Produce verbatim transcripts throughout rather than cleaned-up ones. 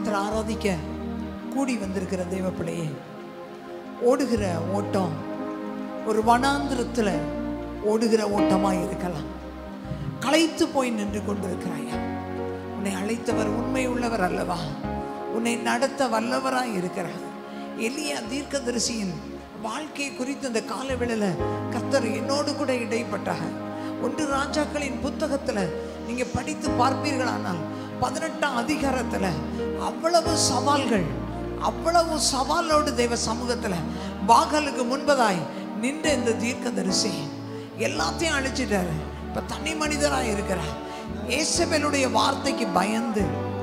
ஆலயத்தில் ஆராதிக்க கூடி வந்திருக்கிற தெய்வ பிள்ளையே, ஓடுகிற ஓட்டம் ஒரு வனாந்திரத்தில் ஓடுகிற ஓட்டமாக இருக்கலாம். களைத்து போய் நின்று கொண்டிருக்கிறாயா? உன்னை அழைத்தவர் உண்மை உள்ளவர் அல்லவா? உன்னை நடத்த வல்லவராய் இருக்கிறார். எலியா தீர்க்கதரிசியின் வாழ்க்கையை குறித்து இந்த காலவேளையில் கர்த்தர் என்னோடு கூட இடைப்பட்டார். ஒன்று ராஜாக்களின் புத்தகத்தில் நீங்க படித்து பார்ப்பீர்களானால் பதினெட்டாம் அதிகாரத்தில் அவ்வளவு சவால்கள், அவ்வளவு சவாலோடு தெய்வ சமூகத்தில் பாகாலுக்கு முன்பதாய் நின்ற இந்த தீர்க்கதரிசி எல்லாத்தையும் அழிச்சிட்டாரு. இப்ப தனி மனிதராய் இருக்கிறார். ஏசபேலுடைய வார்த்தைக்கு பயந்து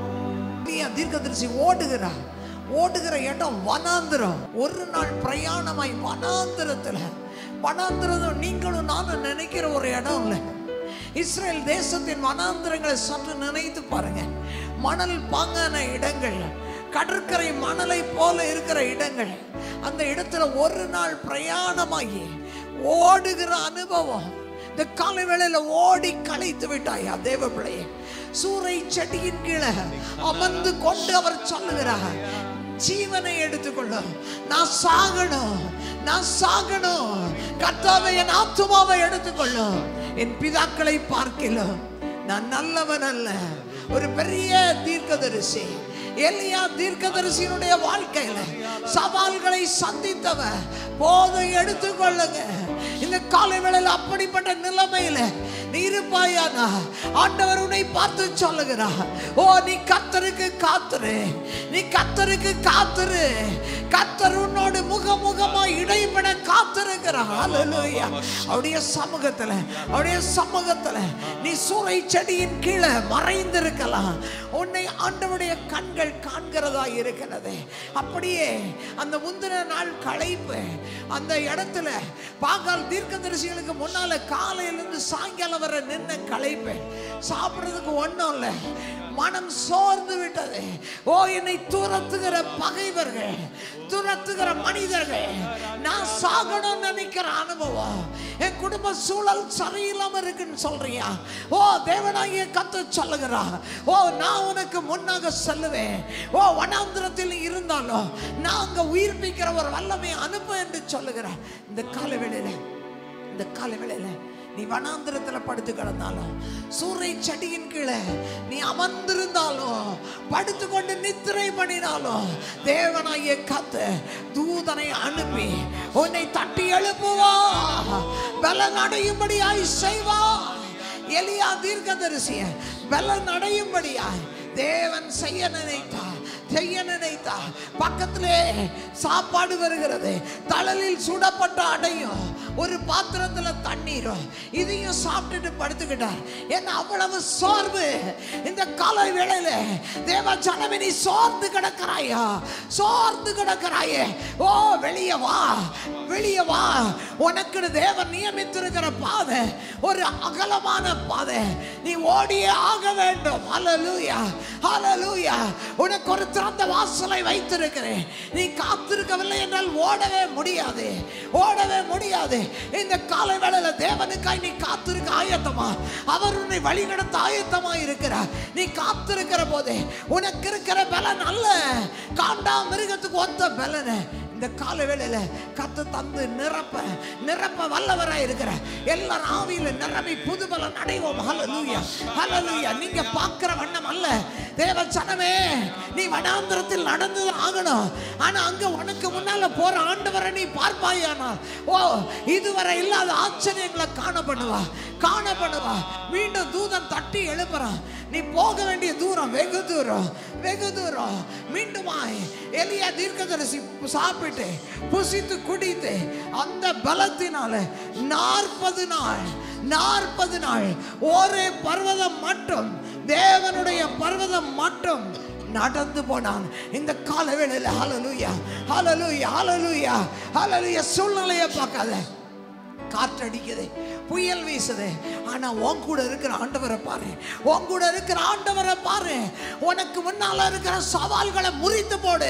தீர்க்கதரிசி ஓடுகிறார். ஓடுகிற இடம் வனாந்திரம். ஒரு நாள் பிரயாணமாய் வனாந்திரத்துல, வனாந்திரம் நீங்களும் நானும் நினைக்கிற ஒரு இடம் இல்லை. இஸ்ரேல் தேசத்தின் வனாந்திரங்களை சற்று நினைத்து பாருங்க. மணல் பாங்கான இடங்கள், கடற்கரை மணலை போல இருக்கிற இடங்கள். அந்த இடத்துல ஒரு நாள் பிரயாணமாகி ஓடுகிற அனுபவம். இந்த காலை வேளையில ஓடி களைத்து விட்டாயா தேவ பிள்ளையே? சூறை செடியின் கீழே அமர்ந்து கொண்டு அவர் சொல்லுகிறார், ஜீவனை எடுத்துக்கொள்ளும், நான் சாகணும், நான் சாகணும், கர்த்தாவே என் ஆத்துமாவை எடுத்துக்கொள்ளும். என் பிதாக்களை பார்க்கலாம் நான் நல்லவன் அல்ல. ஒரு பெரிய தீர்க்கதரிசி எலியா தீர்க்கதரிசியினுடைய வாழ்க்கையில சவால்களை சந்தித்தவ. போதை எடுத்துக்கொள்ளுங்க. இந்த காலை வேளையில் அப்படிப்பட்ட நிலைமையில நீ இருப்பாயானா ஆண்டவர் உன்னை பார்த்து சொல்லுகிறார், ஓ நீ கர்த்தருக்கு காத்துரு, நீ கர்த்தருக்கு காத்துரு. கர்த்தர் உன்னோடு முகமுகமா இடைப்பட காத்திருக்கிறார். ஹல்லேலூயா. அவருடைய சமூகத்துல, அவருடைய சமூகத்துல நீ சூறை செடியின் கீழே மறைந்திருக்கலாம். உன்னை ஆண்டவருடைய கண்கள் காண்கிறதா இருக்கிறது. அப்படியே அந்த முந்தின நாள் களைப்பு அந்த இடத்துல பாகால் தீர்க்கதரிசிகளுக்கு முன்னால காலையிலிருந்து சாயங்காலம் வர நின்ன களைப்பு. சாப்பிடுறதுக்கு ஒண்ணும் இல்லை, மனம் சோர்ந்து விட்டது. ஓ என்னை துரத்துகிற பகைவர்கள், துரத்துகிற மனிதர்கள், நான் சாகணும்னு நினைக்கிற அனுபவம். என் குடும்ப சூழல் சரியில்லாம இருக்குன்னு சொல்றியா? ஓ தேவனாகிய கர்த்தர் சொல்லுகிறா, ஓ நான் உனக்கு முன்னாக செல்லுவேன். ஓ வனாந்திரத்தில் இருந்தாலும் நான் அங்க உயிர்ப்பிக்கிற ஒரு வல்லமை அனுப்ப என்று சொல்லுகிறேன். இந்த காலை வேளையில, இந்த காலை வேளையில நீ வனாந்திரத்துல படுத்து கிடந்தாலும், சூறை செடியின் கீழே நீ அமர்ந்திருந்தாலும், படுத்துக்கொண்டு நித்திரை பண்ணினாலும், தேவனாகிய கர்த்தர் தூதனை அனுப்பி உன்னை தட்டி எழுப்புவா, பலன் அடையும்படியாய் செய்வா. எலியா தீர்க்கதரிசிய பலன் அடையும்படியாய் தேவன் செய்ய நினைத்தார், செய்ய நினைத்தார். பக்கத்திலே சாப்பாடு வருகிறது, தழலில் சுடப்பட்ட அடையும், ஒரு பாத்திரத்துல தண்ணீரும், இதையும் சாப்பிட்டுட்டு படுத்துக்கிட்டார். என்ன அவ்வளவு சோர்வு இந்த காலை வேளையில. தேவ ஜனமே நீ சோர்ந்து கிடக்கிறாயா? சோர்ந்து கிடக்கிறாயே? ஓ வெளியே வா, வெளியே வா. உனக்கு தேவன் நியமித்திருக்கிற பாதை ஒரு அகலமான பாதை, நீ ஓடியே ஆக வேண்டும். ஹல்லேலூயா, ஹல்லேலூயா. உனக்கு ஒரு திறந்த வாசலை வைத்திருக்கிறேன். நீ காத்திருக்கவில்லை என்றால் ஓடவே முடியாது, ஓடவே முடியாது. இந்த காலை வேளையில தேவனுக்காய் நீ காத்திருக்க ஆயத்தமா? அவர் உன்னை வழி நடத்த ஆயத்தமா இருக்கிறார். நீ காத்திருக்கிற போதே உனக்கு இருக்கிற பலன் அல்ல காண்டா மிருகத்துக்கு ஒத்த பலன். இந்த கால வேளையில கத்து தந்து நிரப்ப நிரப்ப வல்லவராய் இருக்கிற எல்லாரும் ஆவியில நிரம்பி புது பலன் அடைவோம். ஹல்லேலூயா, ஹல்லேலூயா. நீங்க பார்க்கிற வண்ணம் அல்ல தேவ ஜனமே, நீ வனாந்திரத்தில் நடந்து ஆகணும். ஆனா அங்க உனக்கு முன்னால போற ஆண்டவரை நீ பார்ப்பாயானால், ஓ இதுவரை இல்லாத ஆச்சரியங்களை காணப்படுவா, காணப்படுவா. மீண்டும் தூதன் தட்டி எழுப்புறான். நீ போக வேண்டிய தூரம் வெகு தூரம், வெகு தூரம். மீண்டுமாய் எலியா தீர்க்கதரிசி சாப்பிட்டு புசித்து குடித்து அந்த பலத்தினால நாற்பது நாள் நாற்பது நாள் ஒரே பர்வதம் மட்டும், தேவனுடைய பர்வதம் மட்டும் நடந்து போனான். இந்த கால வேளையில ஹல்லேலூயா, ஹல்லேலூயா, ஹல்லேலூயா, ஹல்லேலூயா. சூழ்நிலையை பார்க்காத, காற்றடிக்குது, புயல் வீசுது, ஆனா உன் கூட இருக்கிற ஆண்டவரை பாரு, உன் கூட இருக்கிற ஆண்டவரை பாரு. உனக்கு முன்னால இருக்கிற சவால்களை முறித்து போடு.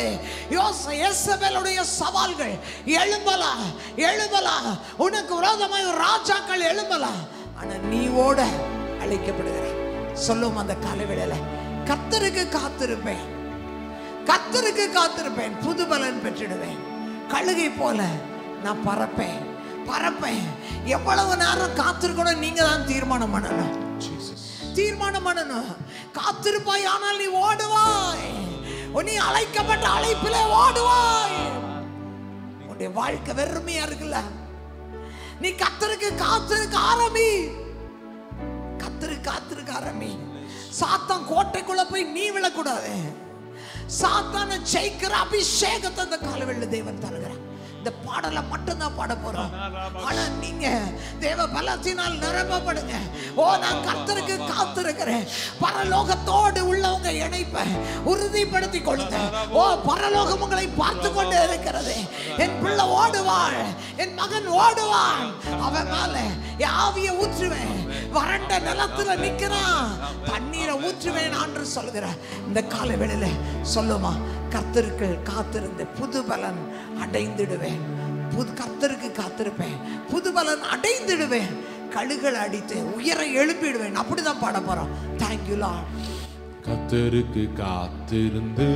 யோசேபேலுடைய சவால்கள் எழும்பலாம், எழும்பலாம். உனக்கு விரோதமாய் ராஜாக்கள் எழும்பலாம். ஆனா நீ ஓட அழைக்கப்படுகிற சொல்லும் அந்த காலவேளையில கர்த்தருக்கு காத்திருப்பேன். கர்த்தருக்கு காத்திருப்பேன், புது பலன் பெற்றிடுவேன். கழுகை போல நான் பறப்பேன் பறப்பேன். எவ்வளவு நேரம் காத்திருக்கணும் நீங்க தான் தீர்மானம் பண்ணணும். தீர்மானம் பண்ணணும். காத்திருப்பாய், ஆனால் நீ ஓடுவாய். நீ அழைக்கப்பட்ட அழைப்பிலே ஓடுவாய். உன்னுடைய வாழ்க்கை வெறுமையா இருக்குல்ல, நீ கர்த்தருக்கு காத்திருக்க ஆரம்பி. கர்த்தருக்கு காத்திருக்க ஆரம்பி. சாத்தான் கோட்டைக்குள்ள போய் நீ விழக்கூடாது. சாத்தான ஜெயிக்கிற அபிஷேகத்தை அந்த காலவெளியில தேவன் தருகிறார். இந்த பாடலை மட்டும்தான் பாட போறோம். ஆனா நீங்க தேவ பலத்தினால் நிரப்பப்படுங்க. ஓ, நான் கர்த்தருக்கு காத்திருக்கிறேன். பரலோகத்தோடு உள்ளவங்க இணைப்பை உறுதிப்படுத்தி கொள்ளுங்க. ஓ, பரலோகம் உங்களை பார்த்து கொண்டு இருக்கிறது. என் பிள்ளை ஓடுவாள், என் மகன் ஓடுவான், அவன் மேல ஆவியை ஊற்றுவேன். வறண்ட நிலத்துல நிக்கிறான், தண்ணீரை ஊற்றுவேன் என்று சொல்கிற இந்த கால வேளையில சொல்லுமா, கர்த்தருக்கு காத்திருந்து புது பலன் அடைந்திடுவேன். புது கர்த்தருக்கு காத்திருப்பேன், புது பலன் அடைந்திடுவேன். கழுகளை அடித்து உயர எழுப்பிடுவேன். அப்படிதான் பாட போறோம். Thank you lord. கர்த்தருக்கு காத்திருந்து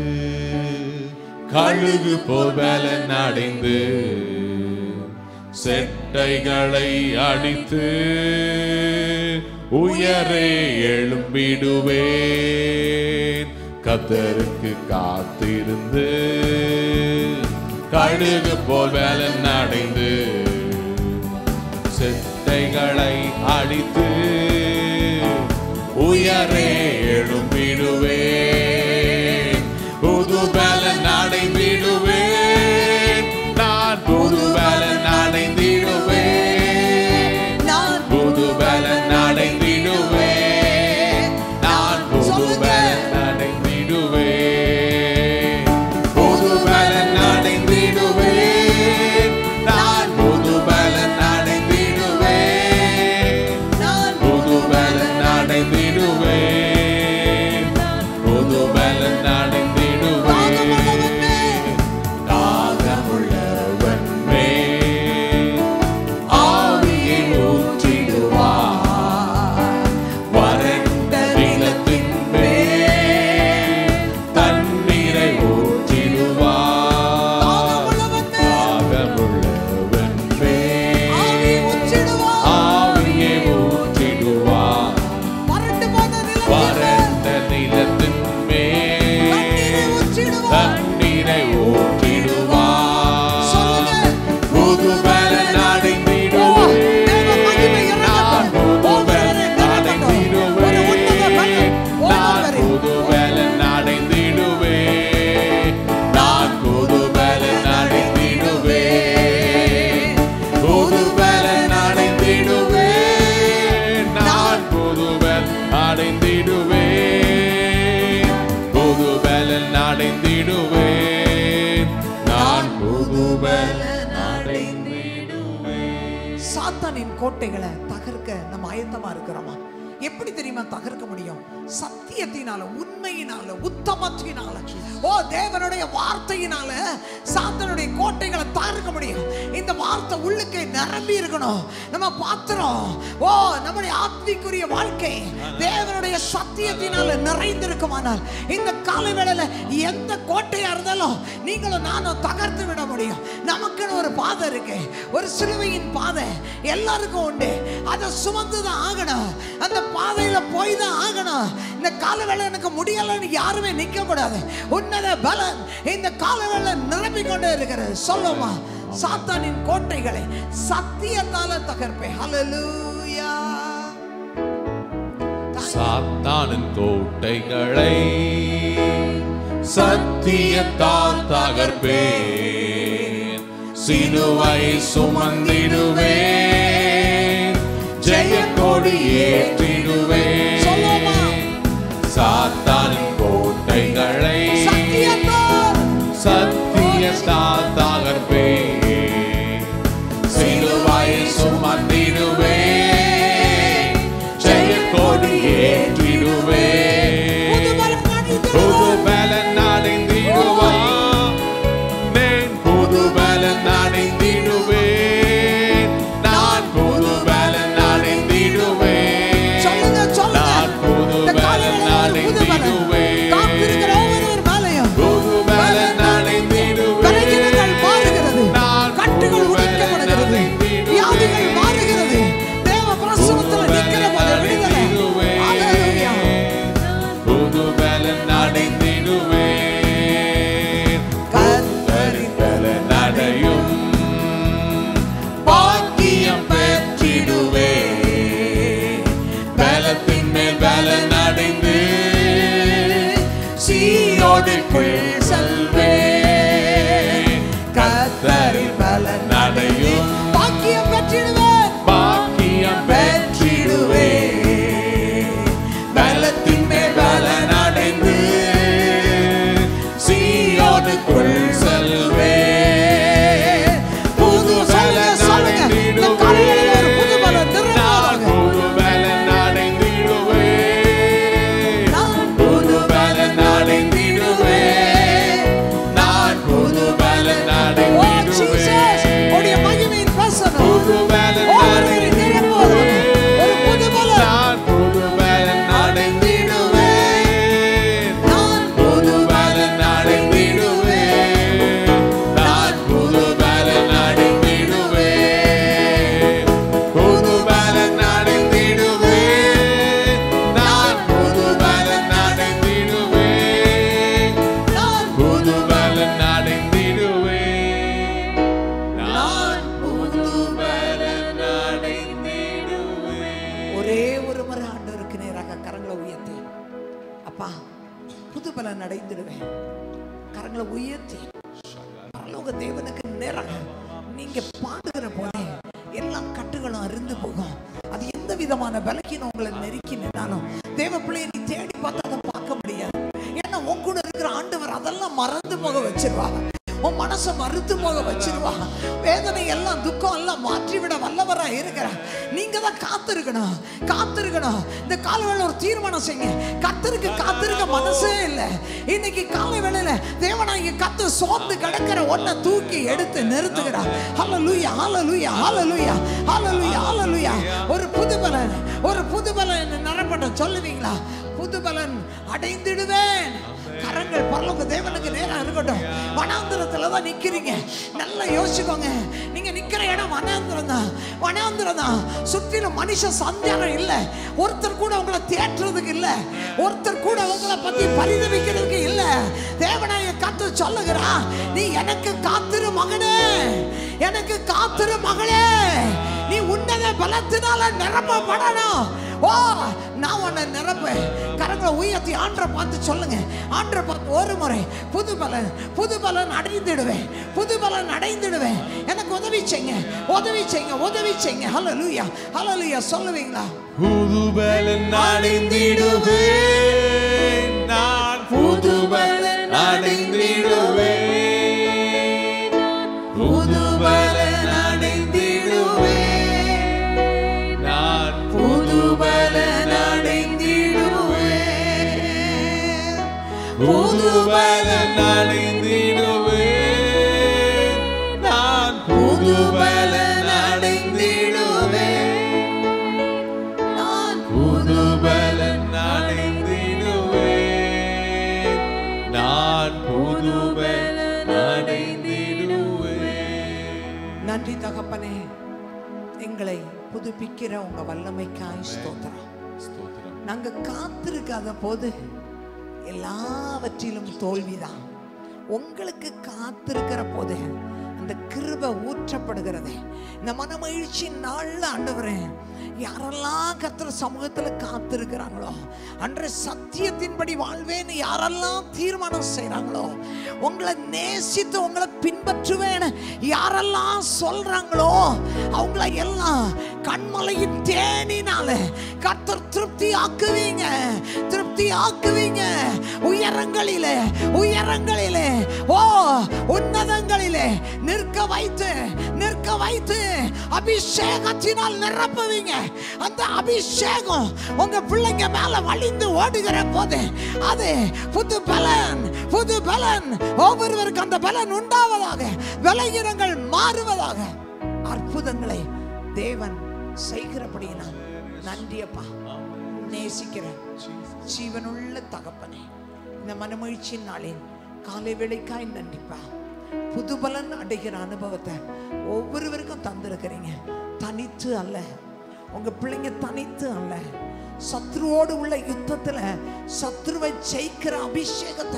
கழுகு போல் பலன் அடைந்து செட்டைகளை அடித்து உயரே எழும்பிடுவேன். கர்த்தருக்கு காத்திருந்து கழுகு போல் பலன் அடைந்து செட்டைகளை அடித்து உயரே எழும்பிடுவேன். புது பலன் அடைந்திடுவேன். நான் புது பலன் அடைந்திடுவேன். நான் புது பலன் அடைந்திடுவேன். நான் புது பலன் அடைந்திடுவேன். புது பலன் அடைந்திடுவேன். நான் புது பலன் அடைந்திடுவேன். நான் புது பலன் அடைந்திடுவேன். புது பலன் அடைந்திடுவேன். தாகமுள்ளவன் மேல் ஆவியை ஊற்றிடுவார். வறண்ட நிலத்தின் மேல் தண்ணீரை ஊற்றிடுவார். தாகமுள்ளவன் மேல் ஆவியை ஊற்றிடுவார். வறண்ட நிலத்தின் மேல் தண்ணீரை ஊற்றிடுவார். புது பலன் அடைந்திடுவேன். நான் புது பலன் அடைந்திடுவேன். நான் புது பலன் அடைந்திடுவேன். நான் புது பலன் அடைந்திடுவேன். புது பலன் அடைந்திடுவேன். நான் புது பலன் அடைந்திடுவேன். புது பலன் அடைந்திடுவேன். நான் புது பலன் அடைந்திடுவேன். சாத்தானின் கோட்டைகளை தகர்க்க நம்ம ஆயத்தமா இருக்கிறோமா? எப்படி தெரியுமா தகர்க்க முடியும்? சத்தியத்தினால, உண்மையினால, உத்தமத்தினால, ஓ தேவனுடைய வார்த்தையினால சாத்தானுடைய கோட்டைகளை தகர்க்க முடியும். இந்த வார்த்தை உள்ளுக்கே நிரம்பி இருக்கணும். நம்ம பாத்திரம், ஓ நம்முடைய ஆத்மீக்குரிய வாழ்க்கை தேவனுடைய சத்தியத்தினால நிறைந்திருக்குமானால் இந்த காலை வேளையில எந்த கோட்டையா இருந்தாலும் நீங்களும் நானும் தகர்த்து விட முடியும். நமக்குன்னு ஒரு பாதை இருக்கு, ஒரு சிலுவையின் பாதை எல்லாருக்கும் உண்டு. அதை சுமந்துதான் ஆகணும். அந்த பாதையில போய் தான் ஆகணும். இந்த காலவேளை எனக்கு முடியலன்னு யாருமே நிக்க கூடாது. உன்னத பலன் இந்த காலவேளை நிரம்பிக் கொண்டே இருக்கிறது. சொல்லுமா, சாத்தானின் கோட்டைகளை சத்தியத்தால தகர்ப்பேன். ஹல்லேலூயா. சாத்தானின் கோட்டைகளை சத்தியத்தால் தகர்ப்பேன். சிலுவை சுமந்திடுவேன். ஜெய கொடி ஏற்றிடுவேன். சாத்தானின் கோட்டைகளை சத்தியத்தால் தகர்ப்பேன். சிலுவை சுமந்திடுவேன். ஜெய கொடி ஏற்றிடுவேன். புது பலன் அடைந்திடுவான். புது பலன் அடைந்திடுவேன். நான் புது பலன் அடைந்திடுவேன். பலன் அடைந்து சீயோனுக்குள் செல்வேன். கர்த்தரின் பலன் அடையும் பாக்கியம் பெற்றிடுவேன், பாக்கியம் பெற்றிடுவேன். பலத்தின் மேல் பலன் அடைந்து சீயோனுக்குள் செல்வேன். புது பலன் அடைந்திடுவேன், புது பலன் அடைந்திடுவேன். நான் புது பலன் அடைந்திடுவேன், நான் புது பலன் அடைந்திடுவேன். உடைய மகிமையின் வசனம் புது பலன் அடைந்திடுவேன், நான் புது பலன் அடைந்திடுவேன், நான் புது பலன் அடைந்திடுவேன், நான் புது பலன் அடைந்திடுவேன். புது பலன் அடைந்திடுவேன், நான் புது பலன் அடைந்திடுவேன், நான் புது பலன் அடைந்திடுவேன், நான் புது பலன் அடைந்திடுவேன். ஒரே ஒரு முறை ஆண்டவருக்கு நேராக கரங்களை உயர்த்தி, அப்பா புது பலன் அடைந்திடுவேன். கரங்களை உயர்த்தி பரலோக தேவனுக்கு நேராக நீங்க பாடுகிற போதே எல்லா கட்டுகளும் அருந்து போகும். அது எந்த விதமான பலகீனம் உங்களை நெருக்கி நின்னாலும் தேவ பிள்ளையை நீ தேடி பார்த்து அதை பார்க்க முடியாது. ஏன்னா உன் கூட இருக்கிற ஆண்டவர் அதெல்லாம் மறந்து போக வச்சிருவா, உன் மனசை மறுத்து போக வச்சிருவா. வேதனை எல்லாம் துக்கம் எல்லாம் மாற்றிவிட வல்லவரா இருக்கிற நீங்க தான் காத்திருக்கணும், காத்திருக்கணும். இந்த காலவேளை ஒரு தீர்மானம் செய்யுங்க, கத்தருக்கு காத்திருக்க மனசே இல்லை. இன்னைக்கு காலை வேளையில தேவனாகிய கத்து சோர்ந்து கிடக்கிற ஒன்னை தூக்கி எடுத்து நிறுத்துகிறார். ஹல்லேலூயா, ஹல்லேலூயா, ஹல்லேலூயா, ஹல்லேலூயா, ஹல்லேலூயா. ஒரு புது பலன், ஒரு புது பலன் நிரப்பட்ட சொல்லுவீங்களா? புது பலன் அடைந்திடுவேன். கரங்கள் பரலோக தேவனுக்கு நேரா இருக்கட்டும். வனாந்திரத்துல தான் நிக்கிறீங்க, நல்லா யோசிச்சுக்கோங்க. நீங்க நிக்கிற இடம் வனாந்திரம் தான், வனாந்திரம் தான். சுற்றிலும் மனுஷ சஞ்சாரம் இல்லை, ஒருத்தர் கூட உங்களை தேற்றுறதுக்கு இல்லை, ஒருத்தர் கூட உங்களை பத்தி பரிதவிக்கிறதுக்கு இல்லை. தேவனாய கத்து சொல்லுகிறா, நீ எனக்கு காத்திரு மகனே, எனக்கு காத்திரு மகளே, நீ உன்னத பலத்தினால நிரப்பப்படணும். ஓ நான் உன்னை நிரப்பேன். கரங்களை உயர்த்தி ஆண்டரை பார்த்து சொல்லுங்க, ஆண்டரை பார்த்து ஒரு முறை புது பலன், புது பலன் அடைந்திடுவேன், புது பலன் அடைந்திடுவேன். எனக்கு உதவி செய்யுங்க, உதவி செய்யுங்க, உதவி செய்யுங்க. ஹல்லேலூயா, ஹல்லேலூயா சொல்லுவீங்களா? புது பலன் அடைந்திடுவேன், நான் புது பலன் அடைந்திடுவேன், புது பலன் அடைந்திடுவேன், நான் புது பலன் அடைந்திடுவேன், புது பலன் அடைந்திடுவேன், நான் புது பலன் அடைந்திடுவேன், நான் புது பலன் அடைந்திடுவேன், நான் புது பலன் அடைந்திடுவேன். நன்றி தகப்பனே, எங்களை புதுப்பிக்கிற உங்க வல்லமைக்காய் ஸ்தோத்திரம். நாங்க காத்திருக்காத போது எல்லாவற்றிலும் தோல்விதான். உங்களுக்கு காத்திருக்கிற போது அந்த கிருபை ஊற்றப்படுகிறது. இந்த மனமகிழ்ச்சி நாள்ல ஆண்டவரே, யாரெல்லாம் கர்த்தர் சமூகத்துல காத்திருக்கிறாங்களோ, அன்றைய சத்தியத்தின்படி வாழ்வேன்னு யாரெல்லாம் தீர்மானம் செய்யறாங்களோ, உங்களை நேசித்து உங்களை பின்பற்றுவேன் யாரெல்லாம் சொல்றாங்களோ, அவங்கள எல்லாம் கண்மலையின் தேனினால கர்த்தர் திருப்தி ஆக்குவீங்க, திருப்தி ஆக்குவீங்க. உயரங்களிலே, உயரங்களிலே, ஓ உன்னதங்களிலே நிற்க வைத்து, நிற்க வைத்து அபிஷேகத்தினால் நிரப்புவீங்க. அந்த அபிஷேகம் உங்க பிள்ளைங்க மேல வழிந்து ஓடுகிற போது அது புது பலன், புது பலன். ஒவ்வொருவருக்கு அந்த பலன் உண்டாவதாக, விலகினங்கள் மாறுவதாக. அற்புதங்களை தேவன் செய்கிறபடினா நன்றி அப்பா. நேசிக்கிற ஜீவனுள்ள தகப்பனே, இந்த மனமகிழ்ச்சியின் நாளில் காலை வேளைக்காய் நன்றிப்பா. புது பலன் அடைகிற அனுபவத்தை ஒவ்வொருவருக்கும் தந்திருக்கிறீங்க. தனித்து அல்ல, உங்க பிள்ளைங்க தனித்து அல்ல, சத்ருவோடு உள்ள யுத்தத்துல சத்ருவை ஜெயிக்கிற அபிஷேகத்தை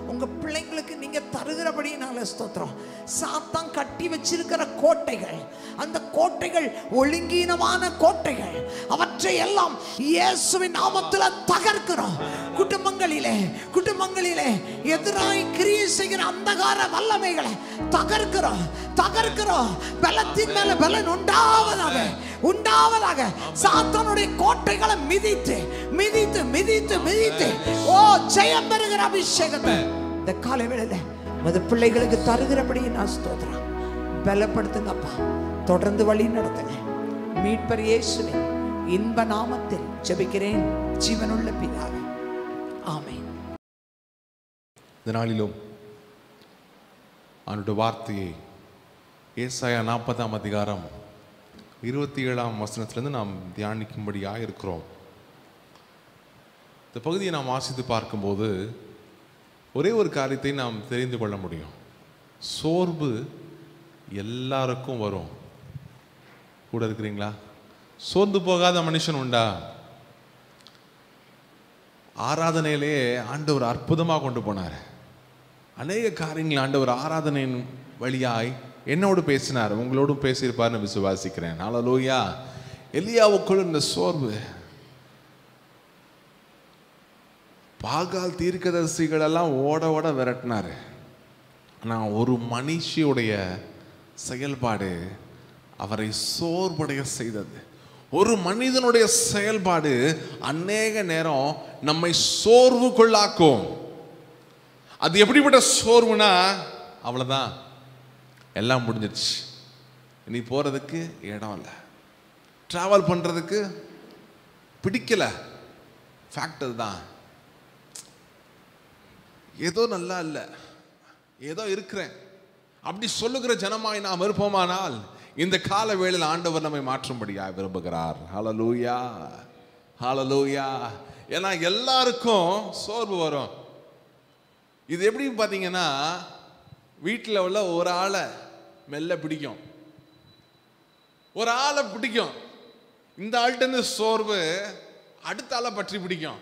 உங்க பிள்ளைங்களுக்கு நீங்க தருகிறபடினால ஸ்தோத்திரம். சாத்தான் கட்டி வச்சிருக்கிற கோட்டைகள், அந்த கோட்டைகள் ஒழுங்கீனமான கோட்டைகள், அவற்றை எல்லாம் இயேசுவின் நாமத்தில் தகர்க்கிறோம். குடும்பங்களிலே குடும்பங்களிலே எதிராய் கிரியை செய்கிற அந்தகார வல்லமைகளை தகர்க்கிறோம் தகர்க்கிறோம் பலத்தின் மேல பலன் உண்டாவதாக உண்டாவதாக. சாத்தானுடைய கோட்டைகளை மிதித்து மிதித்து மிதித்து மிதித்து ஓ ஜெயம் பெறுகிற அபிஷேகத்தை இந்த காலை வேளையில மது பிள்ளைகளுக்கு தருகிறபடி நான் ஸ்தோத்திரம். பலப்படுத்துங்கப்பா, தொடர்ந்து வழி நடத்துங்க. மீட்பர் இயேசுவின் இன்ப நாமத்தில் ஜெபிக்கிறேன் ஜீவனுள்ள பிதாவே, ஆமென். இந்த நாளிலும் அவனுடைய வார்த்தையை ஏசாயா நாற்பதாம் அதிகாரம் இருபத்தி ஏழாம் வசனத்திலிருந்து நாம் தியானிக்கும்படியாக இருக்கிறோம். இந்த பகுதியை நாம் வாசித்து பார்க்கும்போது ஒரே ஒரு காரியத்தை நாம் தெரிந்து கொள்ள முடியும். சோர்வு எல்லாருக்கும் வரும். கூட இருக்கிறீங்களா? சோர்ந்து போகாத மனுஷன் உண்டா? ஆராதனையிலே ஆண்டவர் அற்புதமாக கொண்டு போனார். அநேக காரியங்கள் ஆண்டவர் ஆராதனையின் வழியாய் என்னோடு பேசினார், உங்களோடும் பேசியிருப்பார்னு விசுவாசிக்கிறேன். ஹல்லேலூயா. எலியாவுக்குள் இந்த சோர்வு, பாகால் தீர்க்கதரிசிகள் எல்லாம் ஓட ஓட விரட்டினார். ஆனால் ஒரு மனுஷியுடைய செயல்பாடு அவரை சோர்வடைய செய்தது. ஒரு மனிதனுடைய செயல்பாடு அநேக நேரம் நம்மை சோர்வுக்குள்ளாக்கும். அது எப்படிப்பட்ட சோர்வுனா, அவ்வளோதான், எல்லாம் முடிஞ்சிருச்சு, இனி போகிறதுக்கு இடம் இல்லை, ட்ராவல் பண்ணுறதுக்கு பிடிக்கல, ஃபேக்டர் தான், ஏதோ நல்லா இல்லை, ஏதோ இருக்கிறேன் அப்படி சொல்லுகிற ஜனமாய் நாம் இருப்போமானால் இந்த கால வேளையில் ஆண்டவர் நம்மை மாற்றும்படியாக விரும்புகிறார். ஹல்லேலூயா, ஹல்லேலூயா. ஏன்னா எல்லாருக்கும் சோர்வு வரும். இது எப்படி பார்த்தீங்கன்னா, வீட்டில் உள்ள ஒரு ஆளை மெல்ல பிடிக்கும், ஒரு ஆளை பிடிக்கும், இந்த ஆள்கிட்ட சோர்வு அடுத்த ஆளை பற்றி பிடிக்கும்.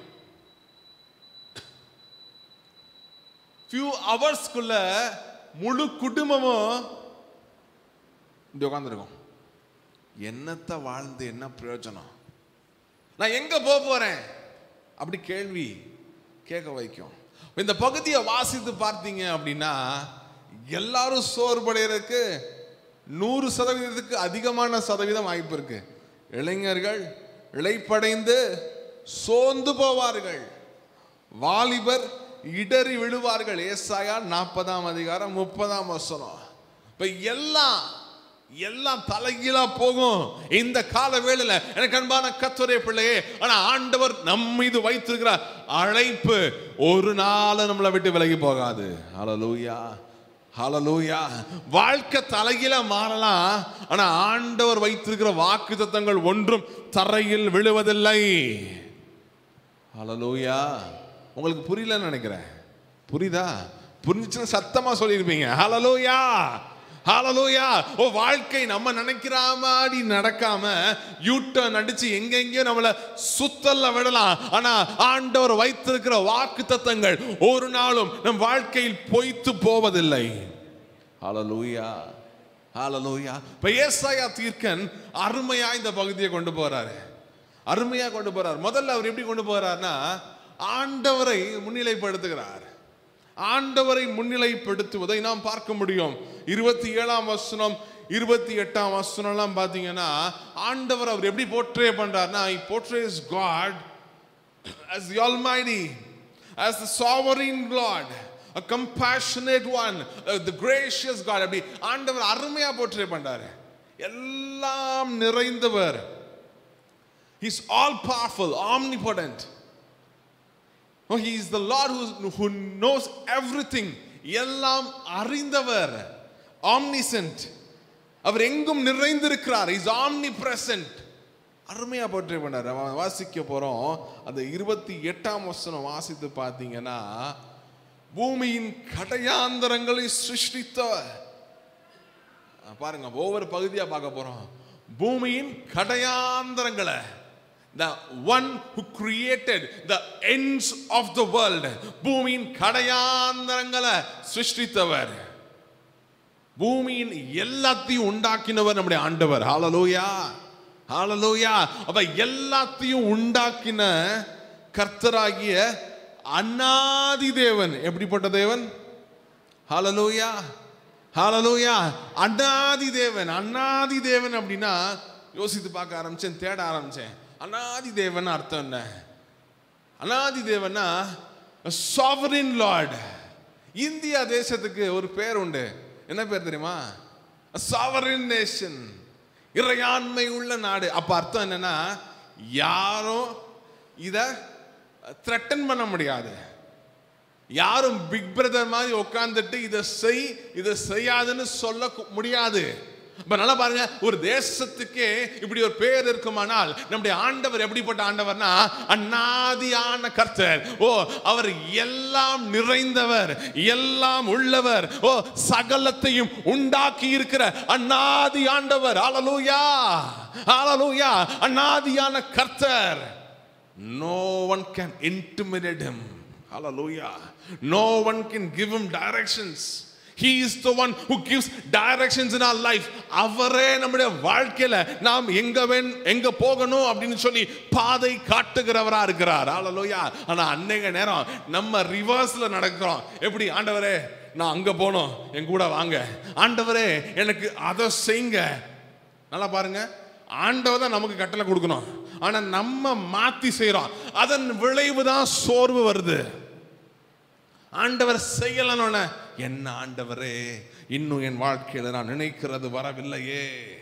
ஃபியூ ஹவர்ஸ்க்குள்ள முழு குடும்பமும் இப்படி உட்காந்துருக்கும். என்னத்தை வாழ்ந்து என்ன பிரயோஜனம், நான் எங்க போக போறேன் அப்படி கேள்வி கேட்க வைக்கும். இந்த பகுதியை வாசித்து பார்த்தீங்க அப்படின்னா எல்லாரும் சோர்வடைறதுக்கு நூறு சதவீதத்துக்கு அதிகமான சதவீதம் வாய்ப்பு இருக்கு. இளைஞர்கள் இளைப்படைந்து சோர்ந்து போவார்கள், வாலிபர் இடறி விழுவார்கள். ஏசாயா நாற்பதாம் அதிகாரம் முப்பதாம் வசனம். இப்ப எல்லாம் எல்லாம் தலைகீழா போகும் இந்த கால வேளையில. எனக்கு அன்பான கர்த்தருடைய பிள்ளையே, ஆனா ஆண்டவர் நம் மீது வைத்திருக்கிற அழைப்பு ஒரு நாள் நம்மளை விட்டு விலகி போகாது. ஹல்லேலூயா, ஹல்லேலூயா. வாழ்க்கை தலைகீழா மாறலாம், ஆனா ஆண்டவர் வைத்திருக்கிற வாக்குத்தத்தங்கள் ஒன்றும் தரையில் விழுவதில்லை. ஹல்லேலூயா. உங்களுக்கு புரியலன்னு நினைக்கிறேன். புரியுதா? புரிஞ்சுச்சுன்னா சத்தமா சொல்லியிருப்பீங்க ஹல்லேலூயா, ஹல்லேலூயா. ஓ, வாழ்க்கை நம்ம நினைக்கிற மாதிரி நடக்காம யூட்டர்ன் அடிச்சு எங்க எங்கேயோ நம்மள சுத்தல்ல விடலாம். ஆனா ஆண்டவர் வைத்திருக்கிற வாக்குத்தத்தங்கள் ஒரு நாளும் நம் வாழ்க்கையில் பொய்த்து போவதில்லை. ஹல்லேலூயா, ஹல்லேலூயா. இப்ப ஏசாயா தீர்க்கன் அருமையா இந்த பகுதியை கொண்டு போறாரு, அருமையா கொண்டு போறார். முதல்ல அவர் எப்படி கொண்டு போறாருன்னா, ஆண்டவரை முன்னிலைப்படுத்துகிறார். ஆண்டவரை முன்னிலைப்படுத்துவதை நாம் பார்க்க முடியும். இருபத்தி ஏழாம் வசனம் இருபத்தி எட்டாம் வசனம் எல்லாம் பாத்தீங்கன்னா ஆண்டவர் அவர் எப்படி போர்ட்ரே பண்றாருன்னா, he portrays God as the Almighty, as the sovereign Lord, a compassionate one, uh, the gracious God. அப்படி ஆண்டவர் அருமையா போர்ட்ரே பண்றாரு. எல்லாம் நிறைந்தவர், he is all powerful, omnipotent. Oh, he is the Lord who, who knows everything. எல்லாம் அறிந்தவர், omniscient. அவர் எங்கும் நிறைந்திருக்கிறார், he is omnipresent. அருமையா போற்றி பண்ணார். வாசிக்க போறோம். அந்த இருபத்தி எட்டாம் வசனம் வாசித்து பார்த்தீங்கன்னா, பூமியின் கடையாந்தரங்களை சிருஷ்டித்தவர். பாருங்க, ஒவ்வொரு பகுதியா பார்க்க போறோம். பூமியின் கடையாந்தரங்களை, the one who created the ends of the world, பூமியின் கடையாந்தரங்களை சிருஷ்டித்தவர், பூமியின் எல்லாத்தையும் உண்டாக்கினவர் நம்முடைய ஆண்டவர். ஹalleluya, ஹalleluya. அப்ப எல்லாத்தையும் உண்டாக்கின கர்த்தராகிய அநாதி தேவன் எப்படிப்பட்ட தேவன்? ஹalleluya, ஹalleluya. அநாதி தேவன், அநாதி தேவன் அப்படின்னா யோசித்து பார்க்க ஆரம்பிச்சேன், தேட ஆரம்பிச்சேன். அநாதி தேவன் அர்த்தம் என்ன? அநாதி தேவனா sovereign lord. இந்தியா தேசத்துக்கு ஒரு பேர் உண்டு, என்ன பேர் தெரியுமா? sovereign nation, இறையாண்மை உள்ள நாடு. அப்ப அர்த்தம் என்னன்னா, யாரும் இத த்ரெட்டன் பண்ண முடியாது. யாரும் பிக் பிரதர் மாதிரி உட்கார்ந்துட்டு இதை செய் இதை செய்யாதுன்னு சொல்ல முடியாது. இப்ப நல்லா பாருங்க, ஒரு தேசத்துக்கே இப்படி ஒரு பேர் இருக்குமானால் நம்முடைய ஆண்டவர் எப்படிப்பட்ட ஆண்டவர்னா அநாதியான கர்த்தர். ஓ, அவர் எல்லாம் நிறைந்தவர், எல்லாம் உள்ளவர், ஓ சகலத்தையும் உண்டாக்கி இருக்கிற அநாதி ஆண்டவர். ஹalleluya, ஹalleluya. அநாதியான கர்த்தர். No one can intimidate him. Hallelujah. No one can give him directions. He is the one who gives directions in our life. அவரே நம்முடைய வாழ்க்கையில நாம் எங்க எங்க போகணும் அப்படின்னு சொல்லி பாதை காட்டுகிறவரா இருக்கிறார். ஹalleluya. ஆனா அன்னைக்கு நேரம் நம்ம ரிவர்ஸ்ல நடக்கிறோம். எப்படி? ஆண்டவரே நான் அங்க போனோம், என் கூட வாங்க. ஆண்டவரே எனக்கு அதை செய்யுங்க. நல்லா பாருங்க, ஆண்டவர் தான் நமக்கு கட்டளை கொடுக்கணும், ஆனா நம்ம மாத்தி செய்யறோம். அதன் விளைவுதான் சோர்வு வருது. ஆண்டவர் செய்யலன்னு என்ன ஆண்டவரே, இன்னும் என் வாழ்க்கையில நான் நினைக்கிறது வரவில்லையே,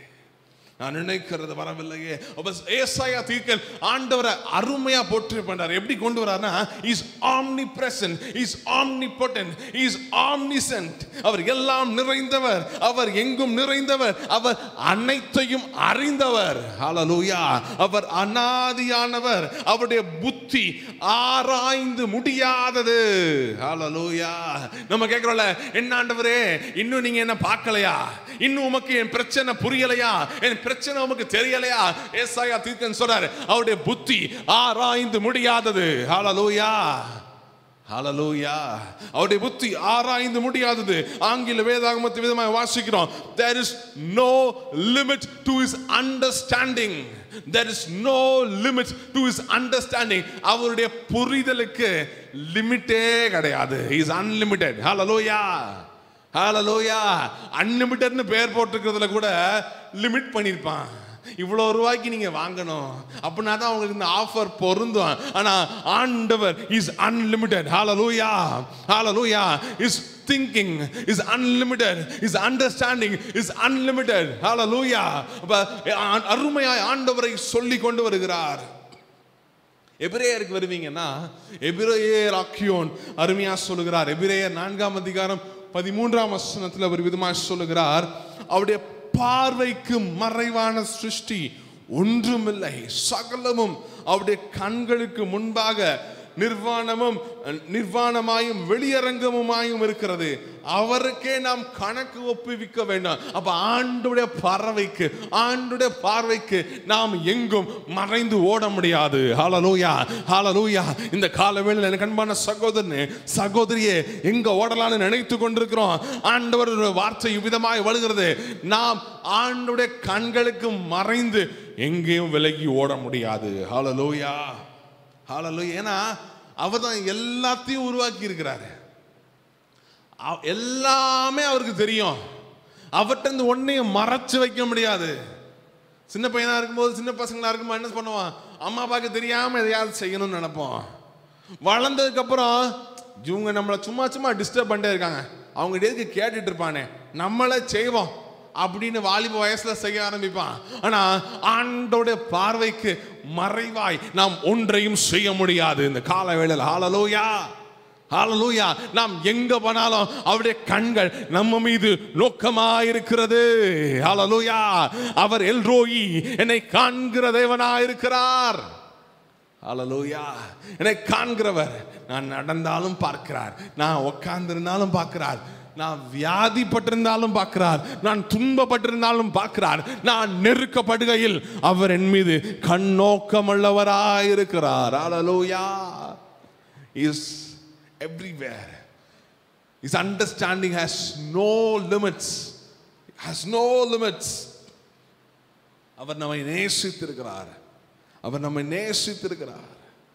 நான் நினைக்கிறது வரவில்லையே. ஏசாயா தீர்க்கன் ஆண்டவரை அருமையா போற்றி பண்றார். எப்படி கொண்டு வரார்னா, is omnipresent, is omnipotent, is omniscient. அவர் எல்லாம் நிறைந்தவர், அவர் எங்கும் நிறைந்தவர், அவர் அனைத்தையும் அறிந்தவர். ஹalleluya. அவர் அநாதியானவர், அவருடைய புத்தி ஆராய்ந்து முடியாதது. ஹalleluya. நம்ம கேக்குறோம்ல, என்ன ஆண்டவரே இன்னும் நீங்க என்ன பார்க்கலையா, இன்னும் உமக்கு என் பிரச்சனை புரியலையா, என் பிரச்சனை உமக்கு தெரியலையா? ஏசாயா தீர்க்கன் சொல்றார், அவருடைய புத்தி ஆராய்ந்து முடியாதது. ஹalleluya, ஹalleluya. அவருடைய புத்தி ஆராய்ந்து முடியாதது. ஆங்கில வேதாகமத்தை விதமாக வாசிக்கிறோம், there is no limit to his understanding. There is no limit to his understanding. அவருடைய புரிதலுக்கு லிமிட்டே கிடையாது. he is unlimited. ஹalleluya, ஹalleluya. அன்லிமிட்டட்னு பேர் போட்டுக்கிறதுல கூட லிமிட் பண்ணிருப்பான். இவ்வளோ ரூபாய்க்கு நீங்க வாங்கணும் அப்படின்னா தான் உங்களுக்கு இந்த ஆஃபர் பொருந்தும். ஆனா ஆண்டவர் இஸ் அன்லிமிட்டட். ஹalleluya, ஹalleluya. Is thinking is unlimited, his understanding is unlimited. ஹalleluya. அப்ப அருமையாய் ஆண்டவரை சொல்லி கொண்டு வருகிறார். எபிரேயருக்கு வருவீங்கன்னா எபிரேயர் ஆக்கியோன் அருமையா சொல்லுகிறார். எபிரேயர் நான்காம் அதிகாரம் பதிமூன்றாம் வசனத்தில் ஒரு விதமாக சொல்லுகிறார், அவருடைய பார்வைக்கு மறைவான சிருஷ்டி ஒன்றுமில்லை, சகலமும் அவருடைய கண்களுக்கு முன்பாக நிர்வாணமும் நிர்வாணமாயும் வெளியரங்கமுமாயும் இருக்கிறது. அவருக்கே நாம் கணக்கு ஒப்புவிக்க வேண்டும். அப்ப ஆண்டுடைய பார்வைக்கு ஆண்டுடைய பார்வைக்கு நாம் எங்கும் மறைந்து ஓட முடியாது. ஹalleluya, ஹalleluya. இந்த காலவேளையில் எனக்கு அன்பான சகோதரனே சகோதரியே, எங்க ஓடலாம்னு நினைத்து கொண்டிருக்கிறோம். ஆண்டவர் வார்த்தை விதமாய் வருகிறது, நாம் ஆண்டுடைய கண்களுக்கு மறைந்து எங்கேயும் விலகி ஓட முடியாது. ஹalleluya, ஹalleluya. ஏன்னா அவர் தான் எல்லாத்தையும் உருவாக்கி இருக்கிறாரு. எல்லாமே அவருக்கு தெரியும். அவர்கிட்ட இருந்து ஒன்னையும் மறைச்சு வைக்க முடியாது. சின்ன பையனா இருக்கும்போது, சின்ன பசங்களா இருக்கும்போது என்ன பண்ணுவான், அம்மா அப்பாவுக்கு தெரியாம எதையாவது செய்யணும்னு நினைப்போம். வளர்ந்ததுக்கு அப்புறம் இவங்க நம்மளை சும்மா சும்மா டிஸ்டர்ப் பண்ணிட்டே இருக்காங்க, அவங்க எதுக்கு கேட்டுட்டு இருப்பானே, நம்மளே செய்வோம் அப்படின்னு வாலிப வயசுல செய்ய ஆரம்பிப்பான். ஆனா ஆண்டோடைய பார்வைக்கு மறைவாய் நாம் ஒன்றையும் செய்ய முடியாது இந்த கால வேளையில். ஹalleluya, ஹalleluya. நாம் எங்க போனாலும் அவருடைய கண்கள் நம்ம மீது நோக்கமாயிருக்கிறது. ஹalleluya. அவர் எல்ரோயி, என்னை காண்கிற தேவனாயிருக்கிறார். ஹalleluya. என்னை காண்கிறவர். நான் நடந்தாலும் பார்க்கிறார், நான் உட்கார்ந்திருந்தாலும் பார்க்கிறார், நான் வியாதிப்பட்டிருந்தாலும் பார்க்கிறார், நான் துன்பப்பட்டிருந்தாலும் பார்க்கிறார், நான் நெருக்கப்படுகையில் அவர் என் மீது கண்ணோக்கமுள்ளவராயிருக்கிறார். ஹல்லேலூயா. Is everywhere. His understanding has no limits. Has no limits. அவர் நம்மை நேசித்திருக்கிறார். அவர் நம்மை நேசித்திருக்கிறார்.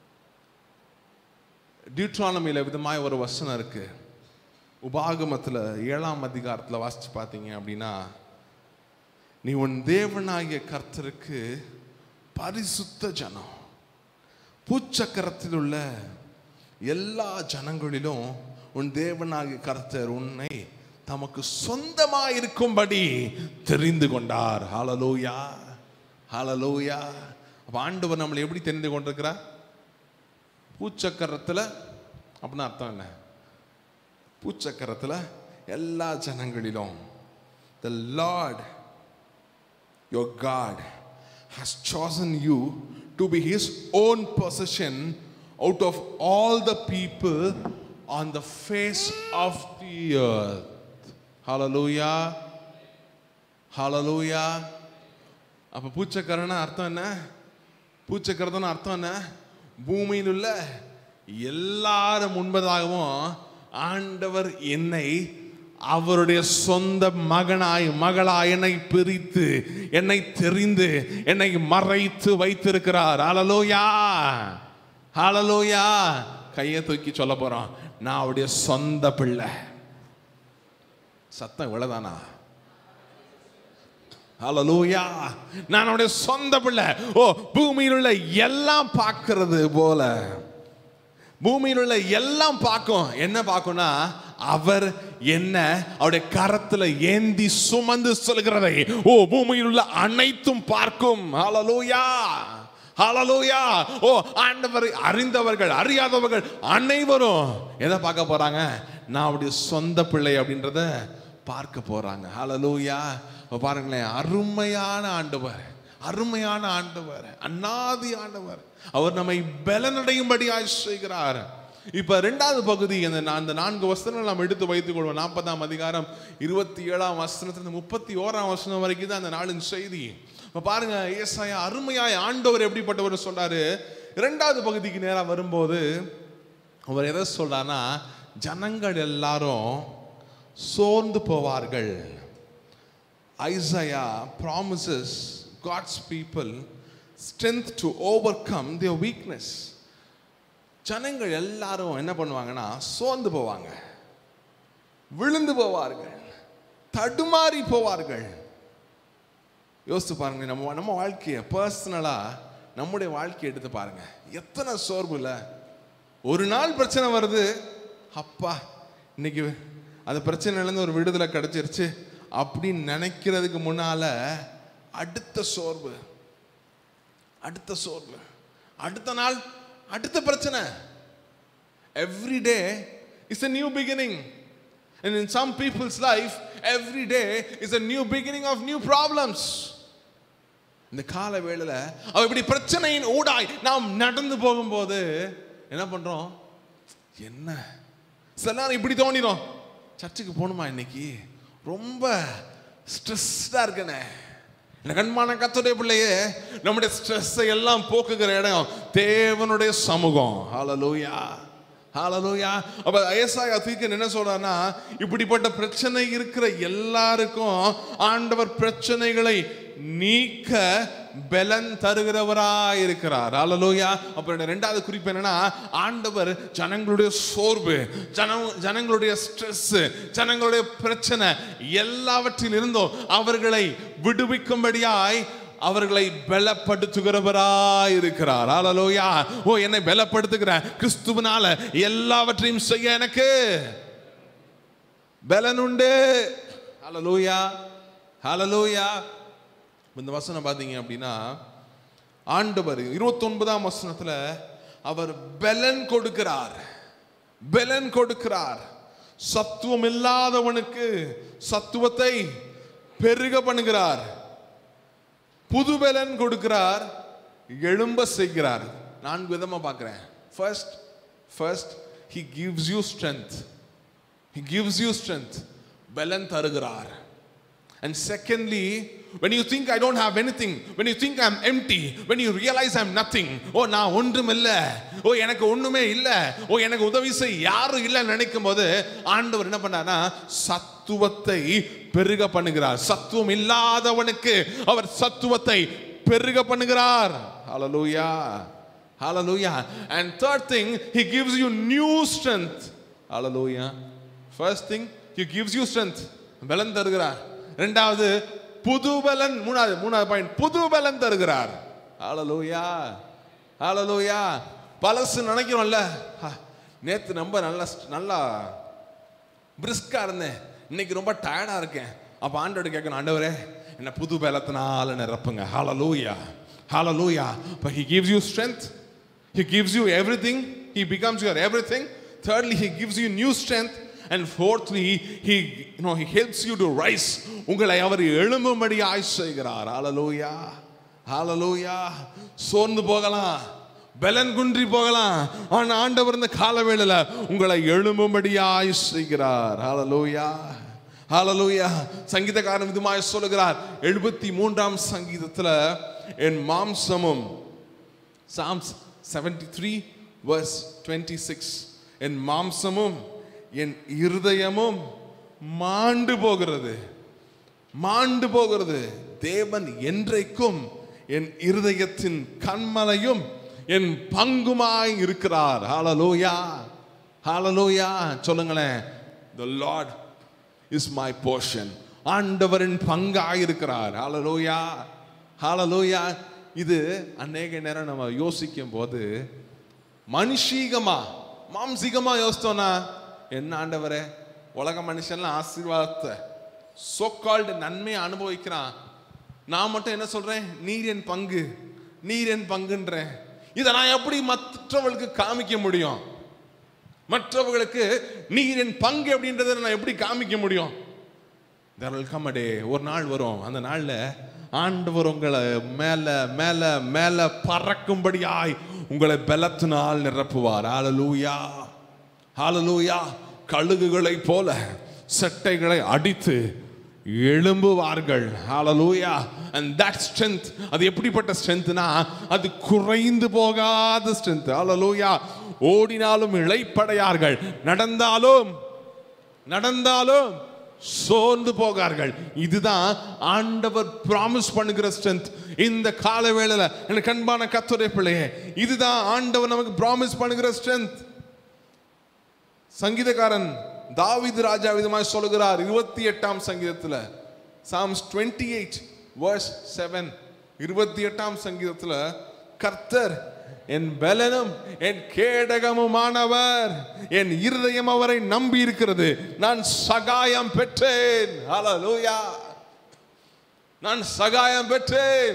டியூட்ரானமியில் விதமாய் ஒரு வசனம் இருக்கு. உபாகமத்தில் ஏழாம் அதிகாரத்தில் வாசிச்சு பார்த்தீங்க அப்படின்னா, நீ உன் தேவனாகிய கர்த்தருக்கு பரிசுத்த ஜனம், பூச்சக்கரத்தில் உள்ள எல்லா ஜனங்களிலும் உன் தேவனாகிய கர்த்தர் உன்னை தமக்கு சொந்தமாக இருக்கும்படி தெரிந்து கொண்டார். ஹல்லேலூயா, ஹல்லேலூயா. அப்ப ஆண்டவர் நம்மளை எப்படி தெரிந்து கொண்டிருக்கிறார்? பூச்சக்கரத்தில். அப்படின்னா அர்த்தம் என்ன? பூச்சக்கரத்தில் எல்லா ஜனங்களிலும் the Lord your God has chosen you to be his own possession out of all the people on the face of the earth. Hallelujah, hallelujah. அப்ப பூச்சக்கரன்னா அர்த்தம் என்ன? பூச்சக்கரத்துன்னு அர்த்தம் என்ன? பூமியில் உள்ள எல்லாரும் முன்பதாகவும் ஆண்டவர் என்னை அவருடைய சொந்த மகனாய் மகளாய் என்னை பிரித்து என்னை தெரிந்து என்னை மறைத்து வைத்திருக்கிறார். ஹல்லேலூயா, ஹல்லேலூயா. கையை தூக்கி சொல்ல போறோம், நான் அவருடைய சொந்த பிள்ளை. சத்தம் இவ்வளவுதானா? ஹல்லேலூயா. நான் அவருடைய சொந்த பிள்ளை. ஓ, பூமியில் உள்ள எல்லாம் பார்க்கிறது போல, பூமியில் உள்ள எல்லாம் பார்க்கும். என்ன பார்க்கும்னா, அவர் என்ன அவருடைய கரத்துல ஏந்தி சுமந்து சொல்கிறதை ஓ பூமியில் உள்ள அனைத்தும் பார்க்கும். ஹல்லேலூயா, ஹல்லேலூயா. ஓ, ஆண்டவர் அறிந்தவர்கள் அறியாதவர்கள் அனைவரும் எதை பார்க்க போறாங்க? நான் அவருடைய சொந்த பிள்ளை அப்படின்றத பார்க்க போறாங்க. ஹல்லேலூயா. பாருங்களேன், அருமையான ஆண்டவர், அருமையான ஆண்டவர், அநாதி ஆண்டவர். அவர் நம்மை பலனடையும்படியாய் செய்கிறார். இப்ப இரண்டாவது பகுதி, அந்த நான்கு வசனங்கள் நாம் எடுத்து வைத்துக் கொள்வோம். நாற்பதாம் அதிகாரம் இருபத்தி ஏழாம் வசனத்திலிருந்து முப்பத்தி ஓராம் வசனம் வரைக்கும் தான் அந்த நாளின் செய்தி. பாருங்க, ஏசாயா அருமையாய் ஆண்டவர் எப்படிப்பட்டவர் சொல்றாரு. இரண்டாவது பகுதிக்கு நேரா வரும்போது அவர் எதை சொல்றாருன்னா, ஜனங்கள் எல்லாரும் சோர்ந்து போவார்கள். Isaiah promises God's people strength to overcome their weakness. ஜனங்கள் எல்லாரும் என்ன பண்ணுவாங்கன்னா, சோர்ந்து போவாங்க, விழுந்து போவார்கள், தடுமாறி போவார்கள். யோசித்து பாருங்க, நம்ம நம்ம வாழ்க்கையை பர்சனலா நம்முடைய வாழ்க்கையை எடுத்து பாருங்க. எத்தனை சோர்வு இல்லை. ஒரு நாள் பிரச்சனை வருது, அப்பா இன்னைக்கு அந்த பிரச்சனையிலேருந்து ஒரு விடுதலை கிடைச்சிருச்சு அப்படின்னு நினைக்கிறதுக்கு முன்னால அடுத்த சோர்வு, அடுத்த சோர்வு, அடுத்த நாள் அடுத்த பிரச்சனை. Every day is a new beginning, and in some people's life every day is a new beginning of new problems. இந்த கால வேளையில அவ இப்படி பிரச்சனையின் ஊடாய் நாம் நடந்து போகும்போது என்ன பண்றோம்? என்ன சில நேரம் இப்படி தோணிடும், சர்ச்சுக்கு போகணுமா இன்னைக்கு, ரொம்ப ஸ்ட்ரெஸ்டா இருக்கனே. கண்மான கர்த்தருடைய பிள்ளையே, நம்முடைய ஸ்ட்ரெஸ்ஸை எல்லாம் போக்குகிற இடம் தேவனுடைய சமூகம். ஹல்லேலூயா, ஹல்லேலூயா. அப்ப ஏசாயா தீர்க்கன் என்ன சொல்றாருன்னா, இப்படிப்பட்ட பிரச்சனை இருக்கிற எல்லாருக்கும் ஆண்டவர் பிரச்சனைகளை நீக்க பலன் தருகிறவராய் இருக்கிறார். ஹல்லேலூயா. அப்புறம் இரண்டாவது குறிப்பு என்னன்னா, ஆண்டவர் ஜனங்களுடைய சோர்வு, ஜன ஜனங்களுடைய ஸ்ட்ரெஸ், ஜனங்களுடைய பிரச்சனை எல்லாவற்றில் இருந்தும் அவர்களை விடுவிக்கும்படியாய் அவர்களை பலப்படுத்துகிறவராய் இருக்கிறார். ஹல்லேலூயா. ஓ, என்னை பலப்படுத்துகிற கிறிஸ்துவினால எல்லாவற்றையும் செய்ய எனக்கு பலன் உண்டு. ஹல்லேலூயா, ஹல்லேலூயா. இந்த வசனம் பார்த்தீங்க அப்படின்னா, ஆண்டவர் இருபத்தி ஒன்பதாம் வசனத்துல அவர் பலன் கொடுக்கிறார், பலன் கொடுக்கிறார். சத்துவம் இல்லாதவனுக்கு சத்துவத்தை பெருக பண்ணுகிறார், புது பலன் கொடுக்கிறார், எழும்ப செய்கிறார். நான்கு விதமா பார்க்கிறேன். First first he gives you strength. He gives you strength. பலன் தருகிறார். And secondly, when you think I don't have anything, when you think I'm empty, when you realize I'm nothing, oh நான் ஒன்றும் இல்ல, ஓ எனக்கு ஒண்ணுமே இல்ல, ஓ எனக்கு உதவி செய்ய யாரும் இல்ல நினைக்கும் போது ஆண்டவர் என்ன பண்ணாருன்னா சத்துவத்தை பெருக பண்ணுகிறார். சத்துவம் இல்லாதவனுக்கு அவர் சத்துவத்தை பெருக பண்ணுகிறார். Hallelujah. Hallelujah. And third thing, he gives you new strength. Hallelujah. First thing, he gives you strength. பலன் தருகிறார். இரண்டாவது புது பலன். மூணாவது மூணாவது பாயிண்ட், புது பலன் தருகிறார். ஹalleluya. ஹalleluya. பலசு நினைக்கிறோம்ல, நேத்து ரொம்ப நல்ல நல்லா பிரிஸ்கா இருந்தேன், இன்னைக்கு ரொம்ப டயர்டா இருக்கேன். அப்ப ஆண்டவர்கிட்ட கேட்கணும், ஆண்டவரே என்ன புது பலத்தினால நிரப்புங்க. ஹalleluya. Hallelujah. But he gives you strength. He gives you everything. He becomes your everything. Thirdly, he gives you new strength. And fourthly, he you know he helps you to rise. உங்களை அவர் எழும்பும்படியாய் செய்கிறார். Hallelujah. Hallelujah. சோர்ந்து போகலாம், பலன் குன்றி போகலாம், ஆனா ஆண்டவர் இந்த காலவேளையில உங்களை எழும்பும்படியாய் செய்கிறார். Hallelujah. Hallelujah. சங்கீதக்காரன் விதமாய் சொல்லுகிறார், எழுபத்தி மூன்றாம் சங்கீதத்துல என் மாம்சமும், Psalms seventy-three verse twenty-six, என் மாம்சமும் என் இருதயமும் மாண்டு போகிறது, மாண்டு போகிறது. தேவன் என்றைக்கும் என் இருதயத்தின் கண்மலையும் என் பங்குமாய் இருக்கிறார். ஹalleluya. ஹalleluya. சொல்லுங்களேன், the Lord is my portion. ஆண்டவரின் பங்காய் இருக்கிறார். ஹalleluya. ஹalleluya. இது அநேக நேரம் நம்ம யோசிக்கும் போது மனுஷீகமா மாம்சீகமா யோசித்தோம்னா, என்ன ஆண்டவரே உலக மனுஷன்லாம் ஆசீர்வாதத்தை சோ கால்டு நன்மையை அனுபவிக்கிறான், நான் மட்டும் என்ன சொல்றேன், நீர் என் பங்கு, நீர் என் பங்குன்றேன். இதை நான் எப்படி மற்றவர்களுக்கு காமிக்க முடியும்? மற்றவர்களுக்கு நீர் என் பங்கு அப்படின்றத நான் எப்படி காமிக்க முடியும்? There will come a day, ஒரு நாள் வரும், அந்த நாள்ல ஆண்டவர் உங்களை மேல மேல மேல பறக்கும்படியாய் உங்களை பலத்தினால் நிரப்புவார். ஹalleluya. ஹalleluya. கழுகுகளை போல சட்டைகளை அடித்து எழும்புவார்கள். ஹalleluya. And that strength, அது எப்படிப்பட்ட ஸ்ட்ரென்த்னா, அது குறைந்து போகாத ஸ்ட்ரென்த். ஹalleluya. ஓடினாலும் இளைப்படையார்கள், நடந்தாலும் நடந்தாலும் சோர்ந்து போகார்கள். இதுதான் ஆண்டவர் பிராமிஸ் பண்ணுகிற ஸ்ட்ரென்த். இந்த காலவேளையில எனக்கு அன்பான கர்த்தருடைய பிள்ளையே, இதுதான் ஆண்டவர் நமக்கு பிராமிஸ் பண்ணுகிற ஸ்ட்ரென்த். சங்கீதக்காரன் தாவீது ராஜா விதமாய் சொல்லுகிறார் இருபத்தி எட்டாம் சங்கீதத்துல, Psalms twenty-eight verse seven, இருபத்தி எட்டாம் சங்கீதத்துல, கர்த்தர் என் பலனும் என் கேடகமுமானவர், என் இருதயம் அவரை நம்பி இருக்கிறது, நான் சகாயம் பெற்றேன். ஹalleluya. நான் சகாயம் பெற்றேன்.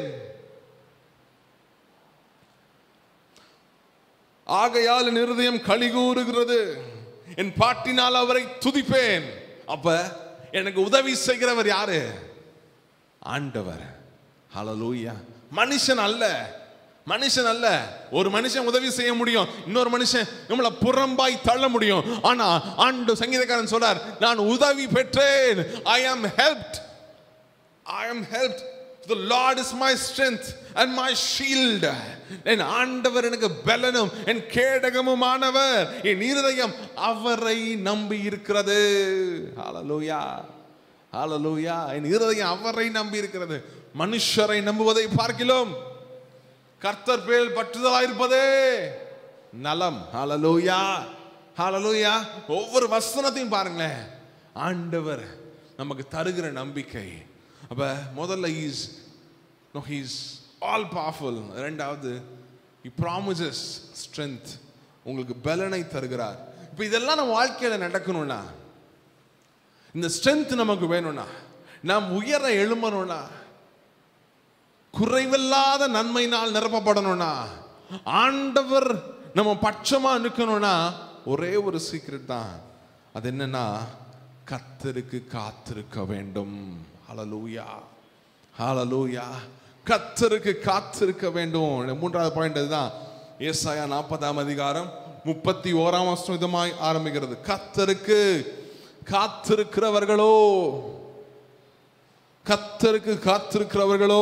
ஆகையால் என் இருதயம் களிகூறுகிறது, என் பாட்டினால் அவரை துதிப்பேன். அப்ப எனக்கு உதவி செய்கிறவர் யாரு? ஆண்டவர். ஹalleluya. மனுஷன் அல்ல, மனுஷன் அல்ல. ஒரு மனுஷன் உதவி செய்ய முடியும், இன்னொரு மனுஷன் நம்மளை புறம்பாய் தள்ள முடியும். ஆனா ஆண்டு சங்கீதக்காரன் சொல்றார், நான் உதவி பெற்றேன். I am helped. I am helped. The Lord is my strength and my shield. என் ஆண்டவர் எனக்கு பலனும் என் கேடகமுமானவர், என் இருதயம் அவரை நம்பி இருக்கிறது. ஹalleluya. ஹalleluya. என் இருதயம் அவரை நம்பி இருக்கிறது. மனுஷரை நம்புவதை பார்க்கிறோம், கர்த்தர் பேரில் பற்றுதலாயிருப்பதே நலம். ஹalleluya. ஹalleluya. ஒவ்வொரு வசனத்தையும் பாருங்களேன், ஆண்டவர் நமக்கு தருகிற நம்பிக்கை. அப்ப முதல்ல is no he is all powerful. இரண்டாவது he promises strength, உங்களுக்கு பலனை தருகிறார். இப்போ இதெல்லாம் நம்ம வாழ்க்கையில நடக்கணும்னா, இந்த ஸ்ட்ரென்த் நமக்கு வேணும்னா, நாம் உயர எழும்பணும்னா, குறைவில்லாத நன்மையினால் நிரப்பப்படணும்னா, ஆண்டவர் நம்ம பட்சமா நிற்கணும்னா, ஒரே ஒரு சீக்ரெட் தான். அது என்னன்னா, கர்த்தருக்கு காத்திருக்க வேண்டும். ஹalleluya. ஹalleluya. கர்த்தருக்கு காத்திருக்க வேண்டும். மூன்றாவது பாயிண்ட் அதுதான். ஏசாயா நாற்பதாம் அதிகாரம் முப்பத்தி ஓராம் வசனம் இதமாய் ஆரம்பிக்கிறது, கர்த்தருக்கு காத்திருக்கிறவர்களோ, கர்த்தருக்கு காத்திருக்கிறவர்களோ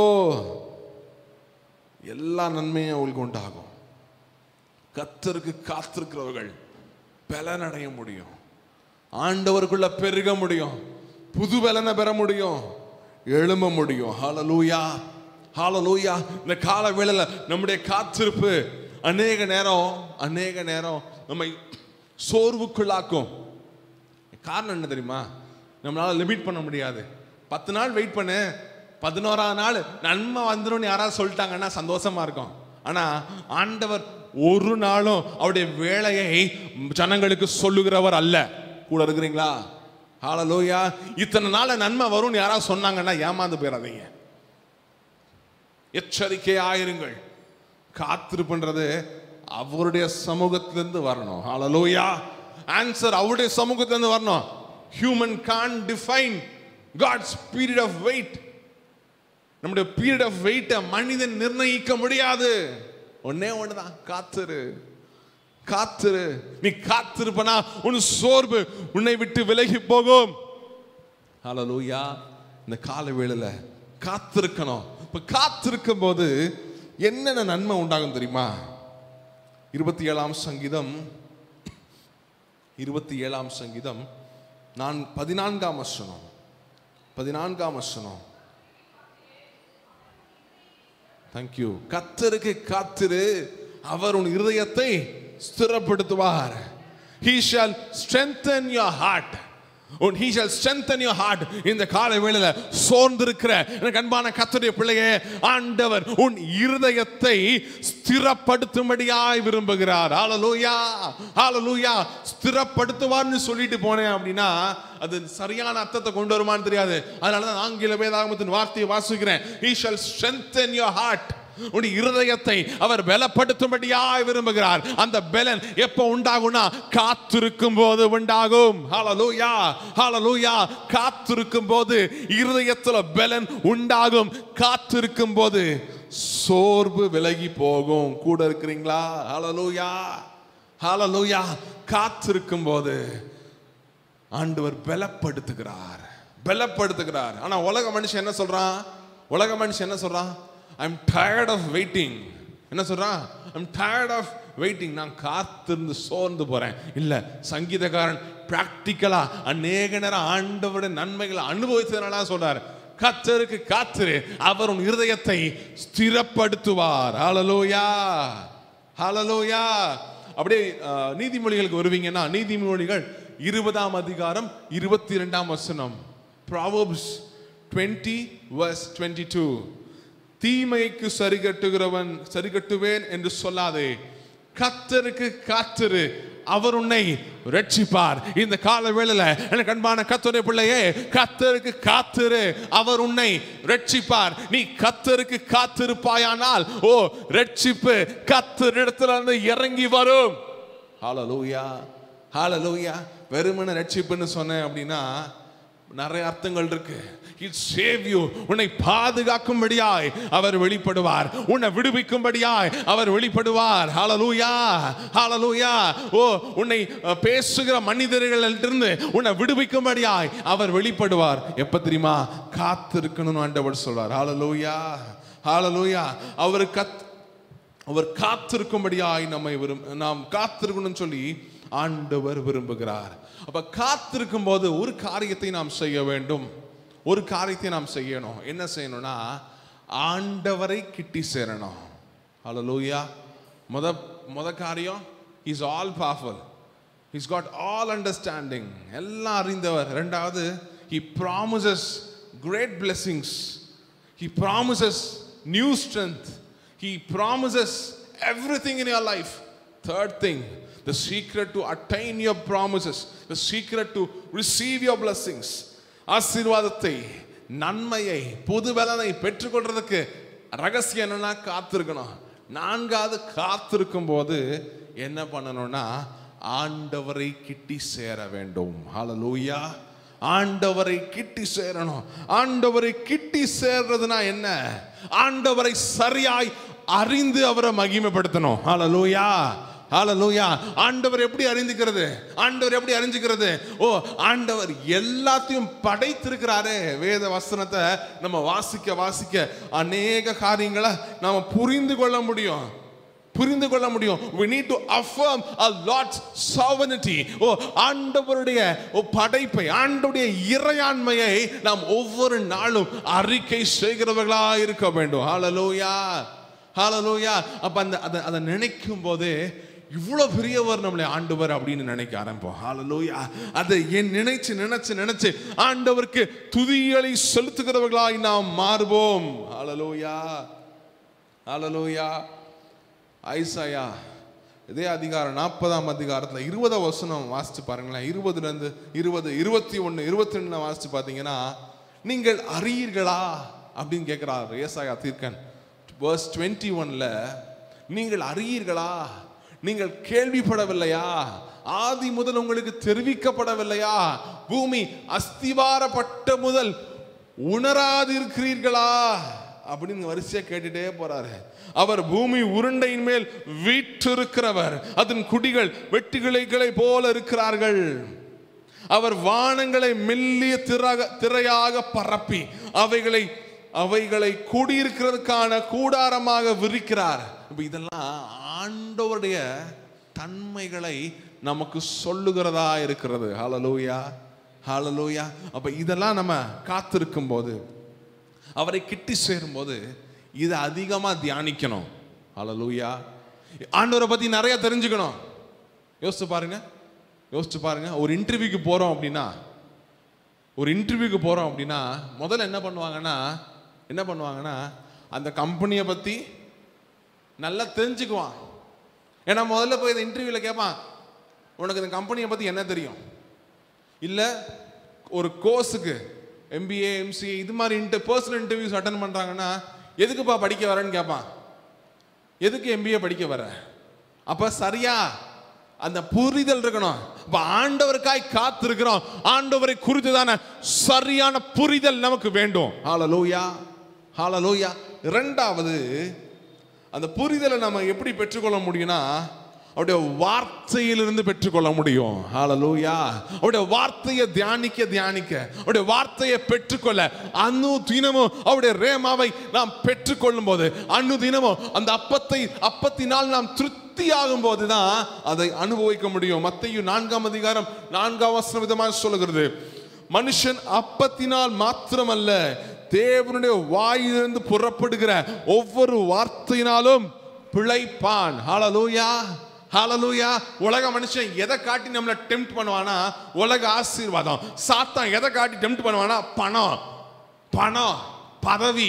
எல்லா நன்மையும் அவங்களுக்கு உண்டாகும். கர்த்தருக்கு காத்திருக்கிறவர்கள் பலனடைய முடியும், ஆண்டவருக்குள்ள பெருக முடியும், புது பலனை பெற முடியும், எழும்ப முடியும். ஹல்லேலூயா, ஹல்லேலூயா. இந்த கால வேளையில நம்முடைய காத்திருப்பு அநேக நேரம் அநேக நேரம் நம்மை சோர்வுக்குள்ளாக்கும். காரணம் என்ன தெரியுமா? நம்மளால லிமிட் பண்ண முடியாது. பத்து நாள் வெயிட் பண்ணு, பதினோராம் நாள் நன்மை வந்துடும் யாராவது சொல்லிட்டாங்கன்னா சந்தோஷமா இருக்கும். ஆனா ஆண்டவர் ஒரு நாளும் அவருடைய வேலையை ஜனங்களுக்கு சொல்லுகிறவர் அல்ல. கூட இருக்கிறீங்களா? ஹல்லேலூயா. இத்தனை நாள் நன்மை வரும்னு யாராவது சொன்னாங்கன்னா ஏமாந்து போயிடாதீங்க, எச்சரிக்கை ஆயிருங்கள். காத்திருப்புன்றது அவருடைய சமூகத்திலிருந்து வரணும். ஹல்லேலூயா. ஆன்சர் அவருடைய சமூகத்திலிருந்து வரணும். Human can define God's period of wait. நம்முடைய பீரியட் ஆஃப் வெயிட்டை மனிதன் நிர்ணயிக்க முடியாது. ஒன்னே ஒண்ணுதான், காத்திரு, காத்திரு. நீ காத்திருப்பனா உன் சோர்வு உன்னை விட்டு விலகி போகும். ஹல்லேலூயா. இந்த கால வேளையில காத்திருக்கணும். இப்ப காத்திருக்கும் போது என்னென்ன நன்மை உண்டாகும் தெரியுமா? இருபத்தி ஏழாம் சங்கீதம் இருபத்தி ஏழாம் சங்கீதம் நான் பதினான்காம் வசனம் பதினான்காம் வசனம் தேங்க்யூ. கர்த்தருக்கு காத்திரு, அவர் உன் இருதயத்தை ஸ்திரப்படுத்துவார். He shall strengthen your heart. And he shall strengthen your heart. இந்த காலை வேளையில சோர்ந்திருக்கிற எனக்கு அன்பான கர்த்தருடைய பிள்ளையே, ஆண்டவர் உன் இருதயத்தை ஸ்திரப்படுத்தும்படியாய் விரும்புகிறார். ஹல்லேலூயா, ஹல்லேலூயா. ஸ்திரப்படுத்துவார்னு சொல்லிட்டு போனேன் அப்படின்னா அது சரியான அர்த்தத்தை கொண்டு வருமான்னு தெரியாது. அதனாலதான் ஆங்கில வேதாகமத்தின் வார்த்தையை வாசிக்கிறேன். He shall strengthen your heart. உன் இருதயத்தை அவர் பலப்படுத்தும்படியாய் விரும்புகிறார். அந்த பலன் எப்போ உண்டாகும்னா காத்திருக்கும் போது உண்டாகும். ஹல்லேலூயா, ஹல்லேலூயா. காத்திருக்கும் போது இருதயத்துல பலன் உண்டாகும். காத்திருக்கும் போது சோர்வு விலகி போகும். கூட இருக்கிறீங்களா? ஹல்லேலூயா, ஹல்லேலூயா. காத்திருக்கும் போது ஆண்டவர் பலப்படுத்துகிறார், பலப்படுத்துகிறார். ஆனா உலக மனுஷன் என்ன சொல்றான்? உலக மனுஷன் என்ன சொல்றான்? I'm tired of waiting. என்ன சொல்றான்? I'm tired of waiting. நான் காத்திருந்து சோர்ந்து போறேன். இல்ல, சங்கீதக்காரன் பிராக்டிக்கலா அநேக நேரம் ஆண்டவருடைய நன்மைகளை அனுபவித்ததனால சொல்றாரு, கர்த்தருக்கு காத்திரு, அவர் உன் இருதயத்தை ஸ்திரப்படுத்துவார். ஹல்லேலூயா, ஹல்லேலூயா. அப்படியே நீதிமொழிகளுக்கு வருவீங்கன்னா நீதிமொழிகள் இருபதாம் அதிகாரம் இருபத்தி இரண்டாம் வசனம். Proverbs twenty verse twenty-two. தீமைக்கு சரிகட்டுகிறவன் சரிகட்டுவேன் என்று சொல்லாதே, கர்த்தருக்கு காத்திரு, அவர் உன்னை ரட்சிப்பார். இந்த கால வேளையில எனக்கு அன்பான கர்த்தருடைய பிள்ளையே, கர்த்தருக்கு காத்திரு, அவர் உன்னை ரட்சிப்பார். நீ கர்த்தருக்கு காத்திருப்பாயானால் ஓ ரட்சிப்பு கர்த்தரிடத்துல இருந்து இறங்கி வரும். ஹல்லேலூயா, ஹல்லேலூயா. வெறுமனே ரட்சிப்புன்னு சொன்னேன் அப்படின்னா நிறைய அர்த்தங்கள் இருக்கு. He'll save you. உன்னை பாதுகாக்கும்படியாய் அவர் வெளிப்படுவார், உன்னை விடுவிக்கும்படியாய் அவர் வெளிப்படுவார். ஹல்லேலூயா, ஹல்லேலூயா. ஓ உன்னை பேசுகிற மனிதர்களிலிருந்து உன்னை விடுவிக்கும்படியாய் அவர் வெளிப்படுவார். எப்ப தெரியுமா? காத்திருக்கணும்னு ஆண்டவர் சொல்றார். ஹல்லேலூயா, ஹல்லேலூயா. அவர் கத் அவர் காத்திருக்கும்படியாய் நம்மை விரும்ப நாம் காத்திருக்கணும்னு சொல்லி ஆண்டவர் விரும்புகிறார். அப்ப காத்திருக்கும் போது ஒரு காரியத்தை நாம் செய்ய வேண்டும், ஒரு காரியத்தை நாம் செய்யணும். என்ன செய்யணும்னா ஆண்டவரை கிட்டி சேரணும். ஹல்லேலூயா. முத முத காரியம், he is all powerful, he's got all understanding, எல்லாம் அறிந்தவர். இரண்டாவது, he promises great blessings, he promises new strength, he promises everything in your life. Third thing, the secret to attain your promises, the secret to receive your blessings, ஆசீர்வாதத்தை, நன்மையை, புது பலனை பெற்றுக்கொள்றதுக்கு ரகசியம் என்னன்னா காத்திருக்கணும். நான்காவது, காத்திருக்கும் போது என்ன பண்ணணும்னா ஆண்டவரை கிட்டி சேர வேண்டும். ஹல்லேலூயா. ஆண்டவரை கிட்டி சேரணும். ஆண்டவரை கிட்டி சேர்றதுனா என்ன? ஆண்டவரை சரியாய் அறிந்து அவரை மகிமைப்படுத்தணும். ஹல்லேலூயா, ஹல்லேலூயா. ஆண்டவர் எப்படி அறிந்துக்கிறது? ஆண்டவர் எப்படி அறிஞ்சுக்கிறது? ஓ, ஆண்டவர் எல்லாத்தையும் படைத்திருக்கிறாரே. வேத வசனத்தை நம்ம வாசிக்க வாசிக்க அநேக காரியங்களை நாம புரிந்து கொள்ள முடியும், புரிந்து கொள்ள முடியும். we need to affirm a Lord's sovereignty. ஓ, ஆண்டவருடைய படைப்பை, ஆண்டவருடைய இறையாண்மையை நாம் ஒவ்வொரு நாளும் அறிக்கை செய்கிறவர்களா இருக்க வேண்டும். ஹல்லேலூயா, ஹல்லேலூயா. அப்ப அந்த அதை நினைக்கும் போது இவ்வளவு பெரியவர் நம்மளை ஆண்டவர் அப்படின்னு நினைக்க ஆரம்பிப்போம். ஹல்லேலூயா. அதை என் நினைச்சு நினைச்சு நினைச்சு ஆண்டவருக்கு துதிகளை செலுத்துகிறவர்களாய் நாம் மாறுவோம். ஹல்லேலூயா, ஹல்லேலூயா. ஐசாயா இதே அதிகாரம் நாற்பதாம் அதிகாரத்தில் இருபதாம் வசனம் வாசிச்சு பாருங்களேன். இருபதுல இருந்து இருபது இருபத்தி ஒன்று இருபத்தி ரெண்டு வாசிச்சு பார்த்தீங்கன்னா, நீங்கள் அறியீர்களா அப்படின்னு கேட்கிறார் ஏசாயா தீர்க்கன். verse இருபத்தி ஒன்றுல நீங்கள் அறியீர்களா, நீங்கள் கேள்விப்படவில்லையா, ஆதி முதல் உங்களுக்கு தெரிவிக்கப்படவில்லையா, பூமி அஸ்திவாரப்பட்ட முதல் உணராதிருக்கிறீர்களா அப்படின்னு வரிசையா கேட்டுட்டே போறாரு. அவர் பூமி உருண்டையின் மேல் வீற்றிருக்கிறவர், அதன் குடிகள் வெட்டுக்கிளைகளை போல இருக்கிறார்கள். அவர் வானங்களை மெல்லிய திரையாக பரப்பி அவைகளை அவைகளை கூடியிருக்கிறதுக்கான கூடாரமாக விரிக்கிறார். இதெல்லாம் ஆண்டவருடைய தன்மைகளை நமக்கு சொல்லுகிறதா இருக்கிறது. ஹல்லேலூயா, ஹல்லேலூயா. அப்ப இதெல்லாம் நம்ம காத்திருக்கும் போது, அவரை கிட்டி சேரும் போது இதை அதிகமா தியானிக்கணும். ஹல்லேலூயா. ஆண்டவரை பத்தி நிறைய தெரிஞ்சுக்கணும். யோசிச்சு பாருங்க, யோசிச்சு பாருங்க. ஒரு இன்டர்வியூக்கு போறோம் அப்படின்னா, ஒரு இன்டர்வியூக்கு போறோம் அப்படின்னா முதல்ல என்ன பண்ணுவாங்கன்னா என்ன பண்ணுவாங்கன்னா அந்த கம்பெனியை பத்தி நல்லா தெரிஞ்சுக்குவான். ஏன்னா முதல்ல போய் இந்த இன்டர்வியூல கேட்பான், உனக்கு இந்த கம்பெனியை பத்தி என்ன தெரியும்? இல்ல ஒரு கோர்ஸுக்கு எம்பிஏ எம்சிஏ இது மாதிரி இன்டர் பர்சனல் இன்டர்வியூஸ் அட்டன் பண்றாங்கன்னா, எதுக்குப்பா படிக்க வரேன்னு கேட்பான். எதுக்கு எம்பிஏ படிக்க வர? அப்ப சரியா அந்த புரிதல் இருக்கணும். அப்ப ஆண்டவருக்காய் காத்து இருக்கிறோம், ஆண்டவரை குறித்துதான சரியான புரிதல் நமக்கு வேண்டும். ஹல்லேலூயா, ஹல்லேலூயா. இரண்டாவது, அந்த புரிதலை நம்ம எப்படி பெற்றுக்கொள்ள முடியும்னா, அவருடைய வார்த்தையிலிருந்து பெற்றுக்கொள்ள முடியும். ஹல்லேலூயா. அவருடைய வார்த்தையை தியானிக்க தியானிக்க, அவருடைய வார்த்தையை பெற்றுக்கொள்ள அனு தினமும் அவருடைய ரேமாவை நாம் பெற்றுக்கொள்ளும் போது, அனு தினமும் அந்த அப்பத்தை அப்பத்தினால் நாம் திருப்தி ஆகும் போதுதான் அதை அனுபவிக்க முடியும். மத்தேயு நான்காம் அதிகாரம் நான்காம் வசனம் விதமாக சொல்லுகிறது, மனுஷன் அப்பத்தினால் மாத்திரமல்ல தேவனுடைய வாயிலிருந்து புறப்படுகிற ஒவ்வொரு வார்த்தையினாலும் பிழைப்பான். ஹல்லேலூயா, ஹல்லேலூயா. உலக மனுஷன் எதை காட்டி நம்மளை டெம்ப்ட் பண்ணுவானா? உலக ஆசீர்வாதம். சாத்தான் எதை காட்டி டெம்ப்ட் பண்ணுவானா? பணம், பணம், பதவி,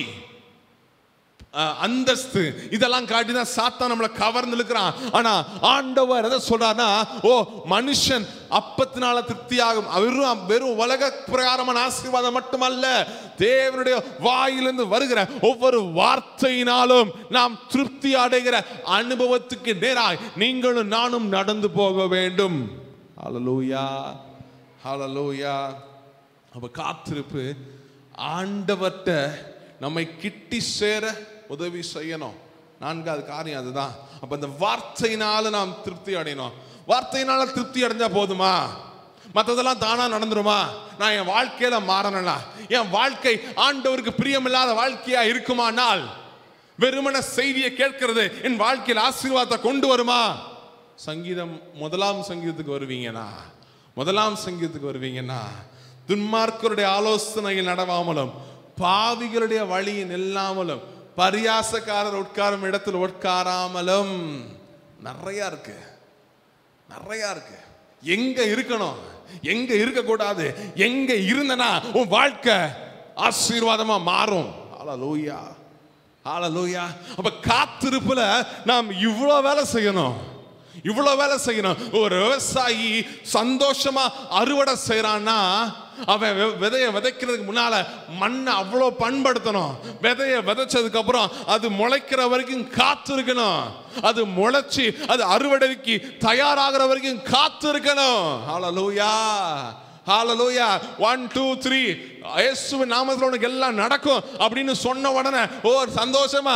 அந்தஸ்து, இதெல்லாம் காட்டிதான் சாத்தான் நம்மளை கவர்ந்து இழுக்கிறான். ஆனா ஆண்டவர் எதை சொல்றாருன்னா, ஓ, மனுஷன் அப்பத்தினால திருப்தியாகும். வெறும் வெறும் உலக பிரகாரமான ஆசீர்வாதம் மட்டுமல்ல, தேவனுடைய வாயிலிருந்து வருகிற ஒவ்வொரு வார்த்தையினாலும் நாம் திருப்தி அடைகிற அனுபவத்துக்கு நேராய் நீங்களும் நானும் நடந்து போக வேண்டும். ஹல்லேலூயா, ஹல்லேலூயா. அப்ப காத்திருப்பு ஆண்டவர்ட்ட நம்மை கிட்டி சேர உதவி செய்யணும். நான்காவது காரியம் அதுதான். அப்ப இந்த வார்த்தையினால நாம் திருப்தி அடையணும். வார்த்தையினால திருப்தி அடைஞ்சா போதுமா? மற்றதெல்லாம் தானா நடந்துருமா? நான் என் வாழ்க்கையில மாறணும்னா, என் வாழ்க்கை ஆண்டவருக்கு பிரியமில்லாத வாழ்க்கையா இருக்குமானால், வெறுமன செய்தியை கேட்கிறது என் வாழ்க்கையில் ஆசீர்வாதத்தை கொண்டு வருமா? சங்கீதம் முதலாம் சங்கீதத்துக்கு வருவீங்கன்னா முதலாம் சங்கீதத்துக்கு வருவீங்கன்னா துன்மார்க்கருடைய ஆலோசனையில் நடவாமலும் பாவிகளுடைய வழியில் நில்லாமலும் பரியாசக்காரர் உட்காரும் இடத்தில் உட்காராமலும், நிறைய இருக்கு, நிறைய இருக்கு. எங்க இருக்கணும், எங்க இருக்க கூடாது, எங்க இருந்தனா உன் வாழ்க்கை ஆசீர்வாதமா மாறும். ஹல்லேலூயா, ஹல்லேலூயா. அப்ப காத்திருப்புல நாம் இவ்வளவு வேலை செய்யணும், இவ்வளவு வேலை செய்யணும். ஒரு விவசாயி சந்தோஷமா அறுவடை செய்யறான்னா, அவன் விதைய விதைக்கிறதுக்கு முன்னால மண்ணை அவ்வளோ பண்படுத்தணும். விதைய விதைச்சதுக்கு அப்புறம் அது முளைக்கிற வரைக்கும் காத்து இருக்கணும். அது முளைச்சி அது அறுவடைக்கு தயாராகிற வரைக்கும் காத்து இருக்கணும். ஹல்லேலூயா, ஹல்லேலூயா. ஒன் டூ த்ரீ இயேசுவின் நாமத்தில் உனக்கு எல்லாம் நடக்கும் அப்படின்னு சொன்ன உடனே ஓ சந்தோஷமா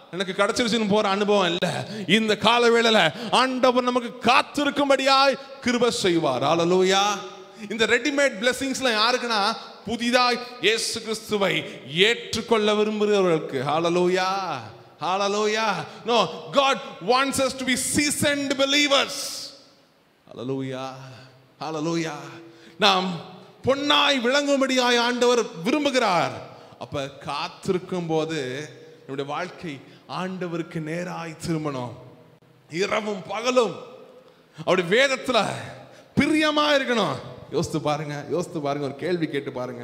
எனக்கு கிடைச்சிருச்சுன்னு போற அனுபவம் இல்ல. இந்த கால வேளையில ஆண்டவர் நமக்கு காத்திருக்கும்படியாய் கிருபை செய்வார். ஹல்லேலூயா. இந்த ரெடிமேட் பிளெஸிங்ஸ்லாம் யாருக்குன்னா புதிதாய் இயேசு கிறிஸ்துவை ஏற்றுக்கொள்ள விரும்புகிறவர்களுக்கு. ஹல்லேலூயா. Hallelujah. No, God wants us to be seasoned believers. Hallelujah. Hallelujah. நாம் பொன்னாய் விளங்கும்படியாய் ஆண்டவர் விரும்புகிறார். அப்ப காத்திருக்கும் போது நம்முடைய வாழ்க்கை ஆண்டவருக்கு நேராய் திரும்பணும். இரவும் பகலும் அவருடைய வேதத்துல பிரியமா இருக்கணும். யோசித்து பாருங்க, யோசித்து பாருங்க, ஒரு கேள்வி கேட்டு பாருங்க.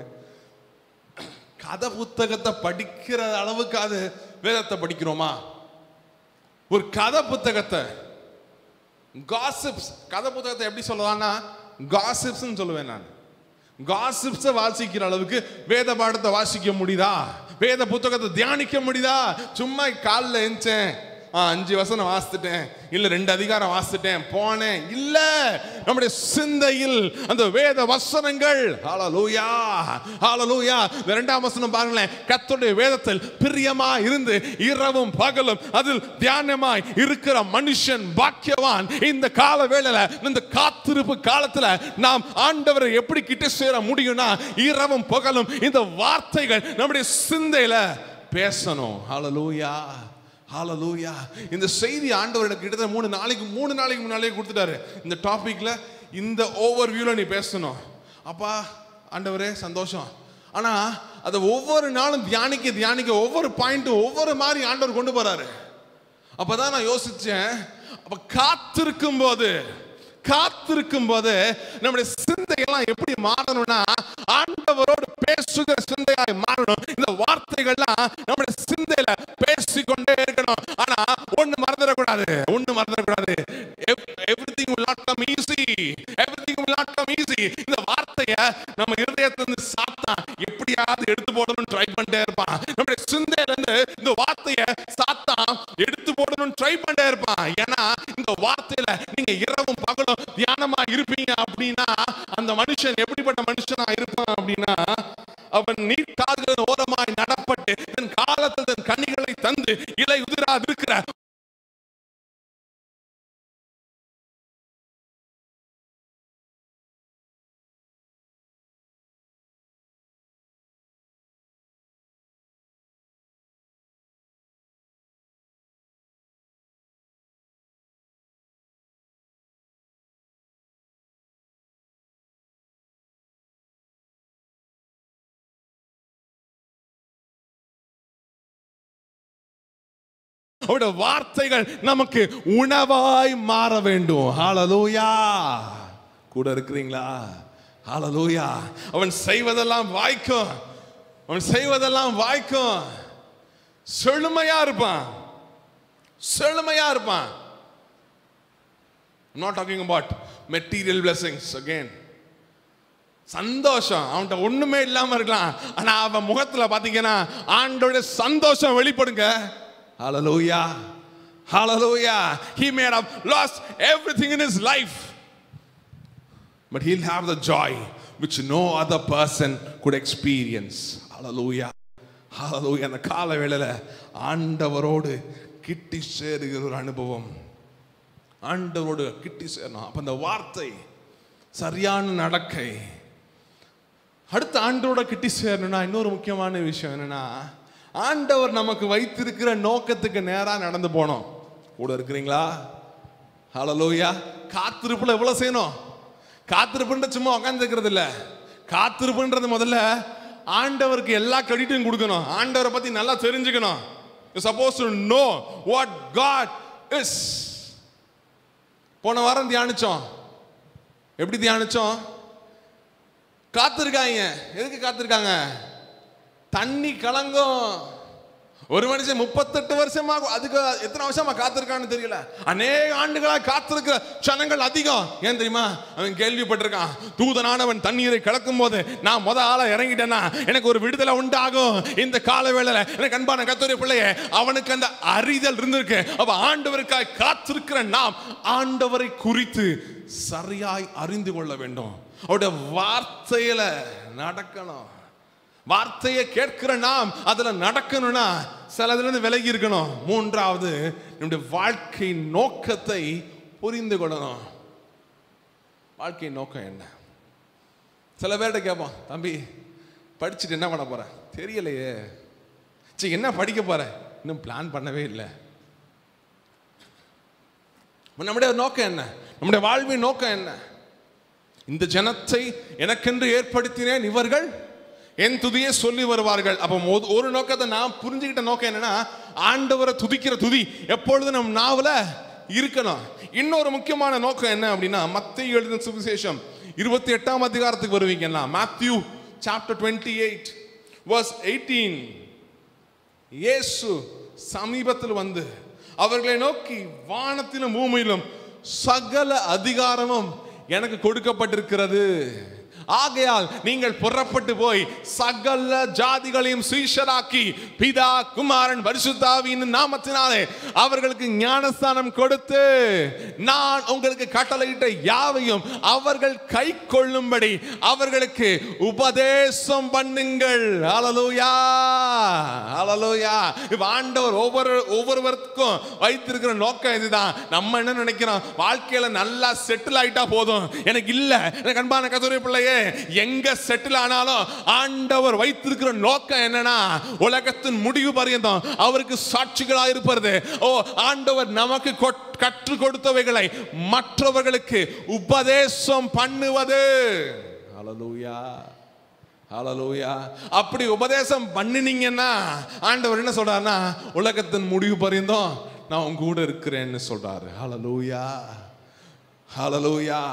கதை புத்தகத்தை படிக்கிற அளவுக்கு அது வேதத்தை படிக்கிறோமா? ஒரு கதை புத்தகத்தை காசிப்ஸ் கதை புத்தகத்தை எப்படி சொல்லலாம்னா காசிப்ஸ் சொல்லுவேன் நான். காசிப்ஸ் வாசிக்கிற அளவுக்கு வேத பாடத்தை வாசிக்க முடியுதா? வேத புத்தகத்தை தியானிக்க முடியுதா? சும்மா காலில் எஞ்சேன், அஞ்சு வசனம் வாசித்துட்டேன், இல்ல ரெண்டு அதிகாரம் வாசித்துட்டேன், போனேன். இல்ல, நம்முடைய சிந்தையில் அந்த வேத வசனங்கள். ஹல்லேலூயா. ஹல்லேலூயா. இரண்டாம் வசனம் பாருங்களேன். கர்த்தருடைய வேதத்தில் பிரியமா இருந்து இரவும் பகலும் அதில் தியானமாய் இருக்கிற மனுஷன் பாக்கியவான். இந்த கால வேளையில, இந்த காத்திருப்பு காலத்துல நாம் ஆண்டவரை எப்படி கிட்ட சேர முடியும்னா இரவும் பகலும் இந்த வார்த்தைகள் நம்முடைய சிந்தையில பேசணும். ஹல்லேலூயா. ஹல்லேலூயா. இந்த செய்தி ஆண்டவர் எனக்கு கிட்டத்தட்ட மூணு நாளைக்கு மூணு நாளைக்கு முன்னாலே கொடுத்துட்டாரு. இந்த டாபிக்ல இந்த ஓவர் வியூல நீ பேசணும். அப்பா ஆண்டவரே சந்தோஷம். ஆனா அதை ஒவ்வொரு நாளும் தியானிக்க தியானிக்க ஒவ்வொரு பாயிண்ட்டும் ஒவ்வொரு மாதிரி ஆண்டவர் கொண்டு போறாரு. அப்பதான் நான் யோசிச்சேன், அப்ப காத்திருக்கும் போது காத்திருக்கும் போது நம்முடைய சிந்தையெல்லாம் எப்படி மாறணும்னா ஆண்டவரோடு பேசுகிற சிந்தையாய் மாறணும். இந்த வார்த்தைகள்லாம் நம்முடைய சிந்தையில பேசிக்கொண்டே இருக்கணும். ஆனா ஒண்ணு மறந்துடக்கூடாது, ஒண்ணு மறந்துடக்கூடாது. Everything will not come easy. Everything will not come easy. இந்த வார்த்தைய நம்ம இருதயத்திலிருந்து சாத்தான் எப்படியாவது எடுத்து போடணும் ட்ரை பண்ணிட்டே இருப்பான். நம்முடைய சிந்தையில இருந்து இந்த வார்த்தைய சாத்தான் எடுத்து போடணும் ட்ரை பண்ணிட்டே இருப்பான். ஏன்னா இந்த வார்த்தையில நீங்க இரவும் பகலும் தியானமா இருப்பீங்க அப்படின்னா அந்த மனுஷன் எப்படிப்பட்ட மனுஷனா இருப்பான் அப்படின்னா அவன் நீர் காதுகளின் ஓரமாய் நடப்பட்டு தன் காலத்தில் தன் கனிகளை தந்து இலை உதிராது இருக்கிற அவருடைய வார்த்தைகள் நமக்கு உணவாய் மாற வேண்டும். ஹல்லேலூயா. கூட இருக்கிறீங்களா? ஹல்லேலூயா. அவன் செய்வதெல்லாம் வாய்க்கும், அவன் செய்வதெல்லாம் வாய்க்கும். செழுமையா இருப்பான், செழுமையா இருப்பான். I'm not talking about material blessings again. சந்தோஷம் அவன்கிட்ட ஒண்ணுமே இல்லாம இருக்கலாம், ஆனா அவன் முகத்துல பாத்தீங்கன்னா ஆண்டவருடைய சந்தோஷம் வெளிப்படுங்க. Hallelujah. Hallelujah. He may have lost everything in his life, but he'll have the joy which no other person could experience. Hallelujah. Hallelujah. அந்த கால வேளையில ஆண்டவரோடு கிட்டி சேருகிற ஒரு அனுபவம், ஆண்டவரோடு கிட்டி சேரணும். அப்ப அந்த வார்த்தை சரியான நடக்கை. அடுத்த ஆண்டவரோட கிட்டி சேரணும்னா இன்னொரு முக்கியமான விஷயம் என்னன்னா ஆண்டவர் நமக்கு வைத்திருக்கிற நோக்கத்துக்கு நேரா நடந்து போனோம். கூட இருக்கிறீங்களா? ஹல்லேலூயா. காத்திருப்புல எவ்வளவு செய்யணும்? காத்திருப்புன்ற சும்மா உட்கார்ந்து இருக்கிறது இல்ல. காத்திருப்புன்றது முதல்ல ஆண்டவருக்கு எல்லா கிரெடிட்டும் கொடுக்கணும். ஆண்டவரை பத்தி நல்லா தெரிஞ்சுக்கணும். You supposed to know what God is. போன வாரம் தியானிச்சோம். எப்படி தியானிச்சோம்? காத்திருக்காங்க. எதுக்கு காத்திருக்காங்க? தண்ணி கலங்கும். ஒரு மனுஷன் முப்பத்தெட்டு வருஷமா, அதுக்கு எத்தனை வருஷமா காத்திருக்கான்னு தெரியல, அநேக ஆண்டுகளா காத்திருக்கிற ஜனங்கள் அதிகம். ஏன் தெரியுமா? அவன் கேள்விப்பட்டிருக்கான், தூதனானவன் தண்ணீரை கலக்கும் போது நான் முத ஆளா இறங்கிட்டேன்னா எனக்கு ஒரு விடுதலை உண்டாகும். இந்த கால வேளையில எனக்கு அன்பான கர்த்தருடைய பிள்ளையே, அவனுக்கு அந்த அறிதல் இருந்திருக்கு. அவ ஆண்டவருக்காய் காத்திருக்கிற நாம் ஆண்டவரை குறித்து சரியாய் அறிந்து கொள்ள வேண்டும். அவருடைய வார்த்தையில நடக்கணும். வார்த்தையை கேட்கிற நாம் அதுல நடக்கணும்னா சிலதுல இருந்து விலகி இருக்கணும். மூன்றாவது, நம்முடைய வாழ்க்கை நோக்கத்தை புரிந்து கொள்ளணும். வாழ்க்கை நோக்கம் என்ன? சில பேர்கிட்ட கேட்போம், தம்பி படிச்சுட்டு என்ன பண்ண போற? தெரியலையே. சரி, என்ன படிக்க போற? இன்னும் பிளான் பண்ணவே இல்லை. நம்முடைய நோக்கம் என்ன? நம்முடைய வாழ்வின் நோக்கம் என்ன? இந்த ஜனத்தை எனக்கென்று ஏற்படுத்தினேன், இவர்கள் என் துதியை சொல்லி வருவார்கள். அப்போ ஒரு நோக்கத்தை நான் புரிஞ்சுக்கிட்ட நோக்கம் என்னன்னா, ஆண்டவரை துதிக்கிற துதி எப்பொழுதும் நம் நாவல இருக்கணும். இன்னொரு முக்கியமான நோக்கம் என்ன அப்படின்னா, மத்தேயு எழுதின சுவிசேஷம் இருபத்தி எட்டாம் அதிகாரத்துக்கு வருவீங்கன்னா, Matthew chapter twenty eight verse eighteen. இயேசு சமீபத்தில் வந்து அவர்களை நோக்கி, வானத்திலும் பூமியிலும் சகல அதிகாரமும் எனக்கு கொடுக்கப்பட்டிருக்கிறது, ஆகையால் நீங்கள் புறப்பட்டு போய் சகல ஜாதிகளையும் சீஷராக்கி பிதா குமாரன் பரிசுத்த ஆவியின் நாமத்தினாலே அவர்களுக்கு ஞானஸ்தானம் கொடுத்து நான் உங்களுக்கு கட்டளையிட்ட யாவையும் அவர்கள் கை கொள்ளும்படி அவர்களுக்கு உபதேசம் பண்ணுங்கள். ஹல்லேலூயா, ஹல்லேலூயா. இப்ப ஆண்டவர் ஒவ்வொரு ஒவ்வொருவருக்கும் வைத்திருக்கிற நோக்கம் இதுதான். நம்ம என்ன நினைக்கிறோம், வாழ்க்கையில நல்லா செட்டில் ஆயிட்டா போதும். எனக்கு இல்ல, எனக்கு அன்பான கர்த்தருடைய பிள்ளையே, எங்க செட்டில் ஆனாலும் ஆண்டவர் வைத்திருக்கிற நோக்கம் என்னன்னா, உலகத்தின் முடிவு பரியந்தம் அவருக்கு சாட்சிகளா இருப்பது. ஓ, ஆண்டவர் நமக்கு கற்றுக் கொடுத்தவைகளை மற்றவர்களுக்கு உபதேசம் பண்ணுவது. ஹல்லேலூயா, ஹல்லேலூயா. அப்படி உபதேசம் பண்ணினீங்கன்னா ஆண்டவர் என்ன சொல்றாருன்னா, உலகத்தின் முடிவு பரியந்தம் நான் உங்க கூட இருக்கிறேன்னு சொல்றாரு. ஹல்லேலூயா, ஹல்லேலூயா.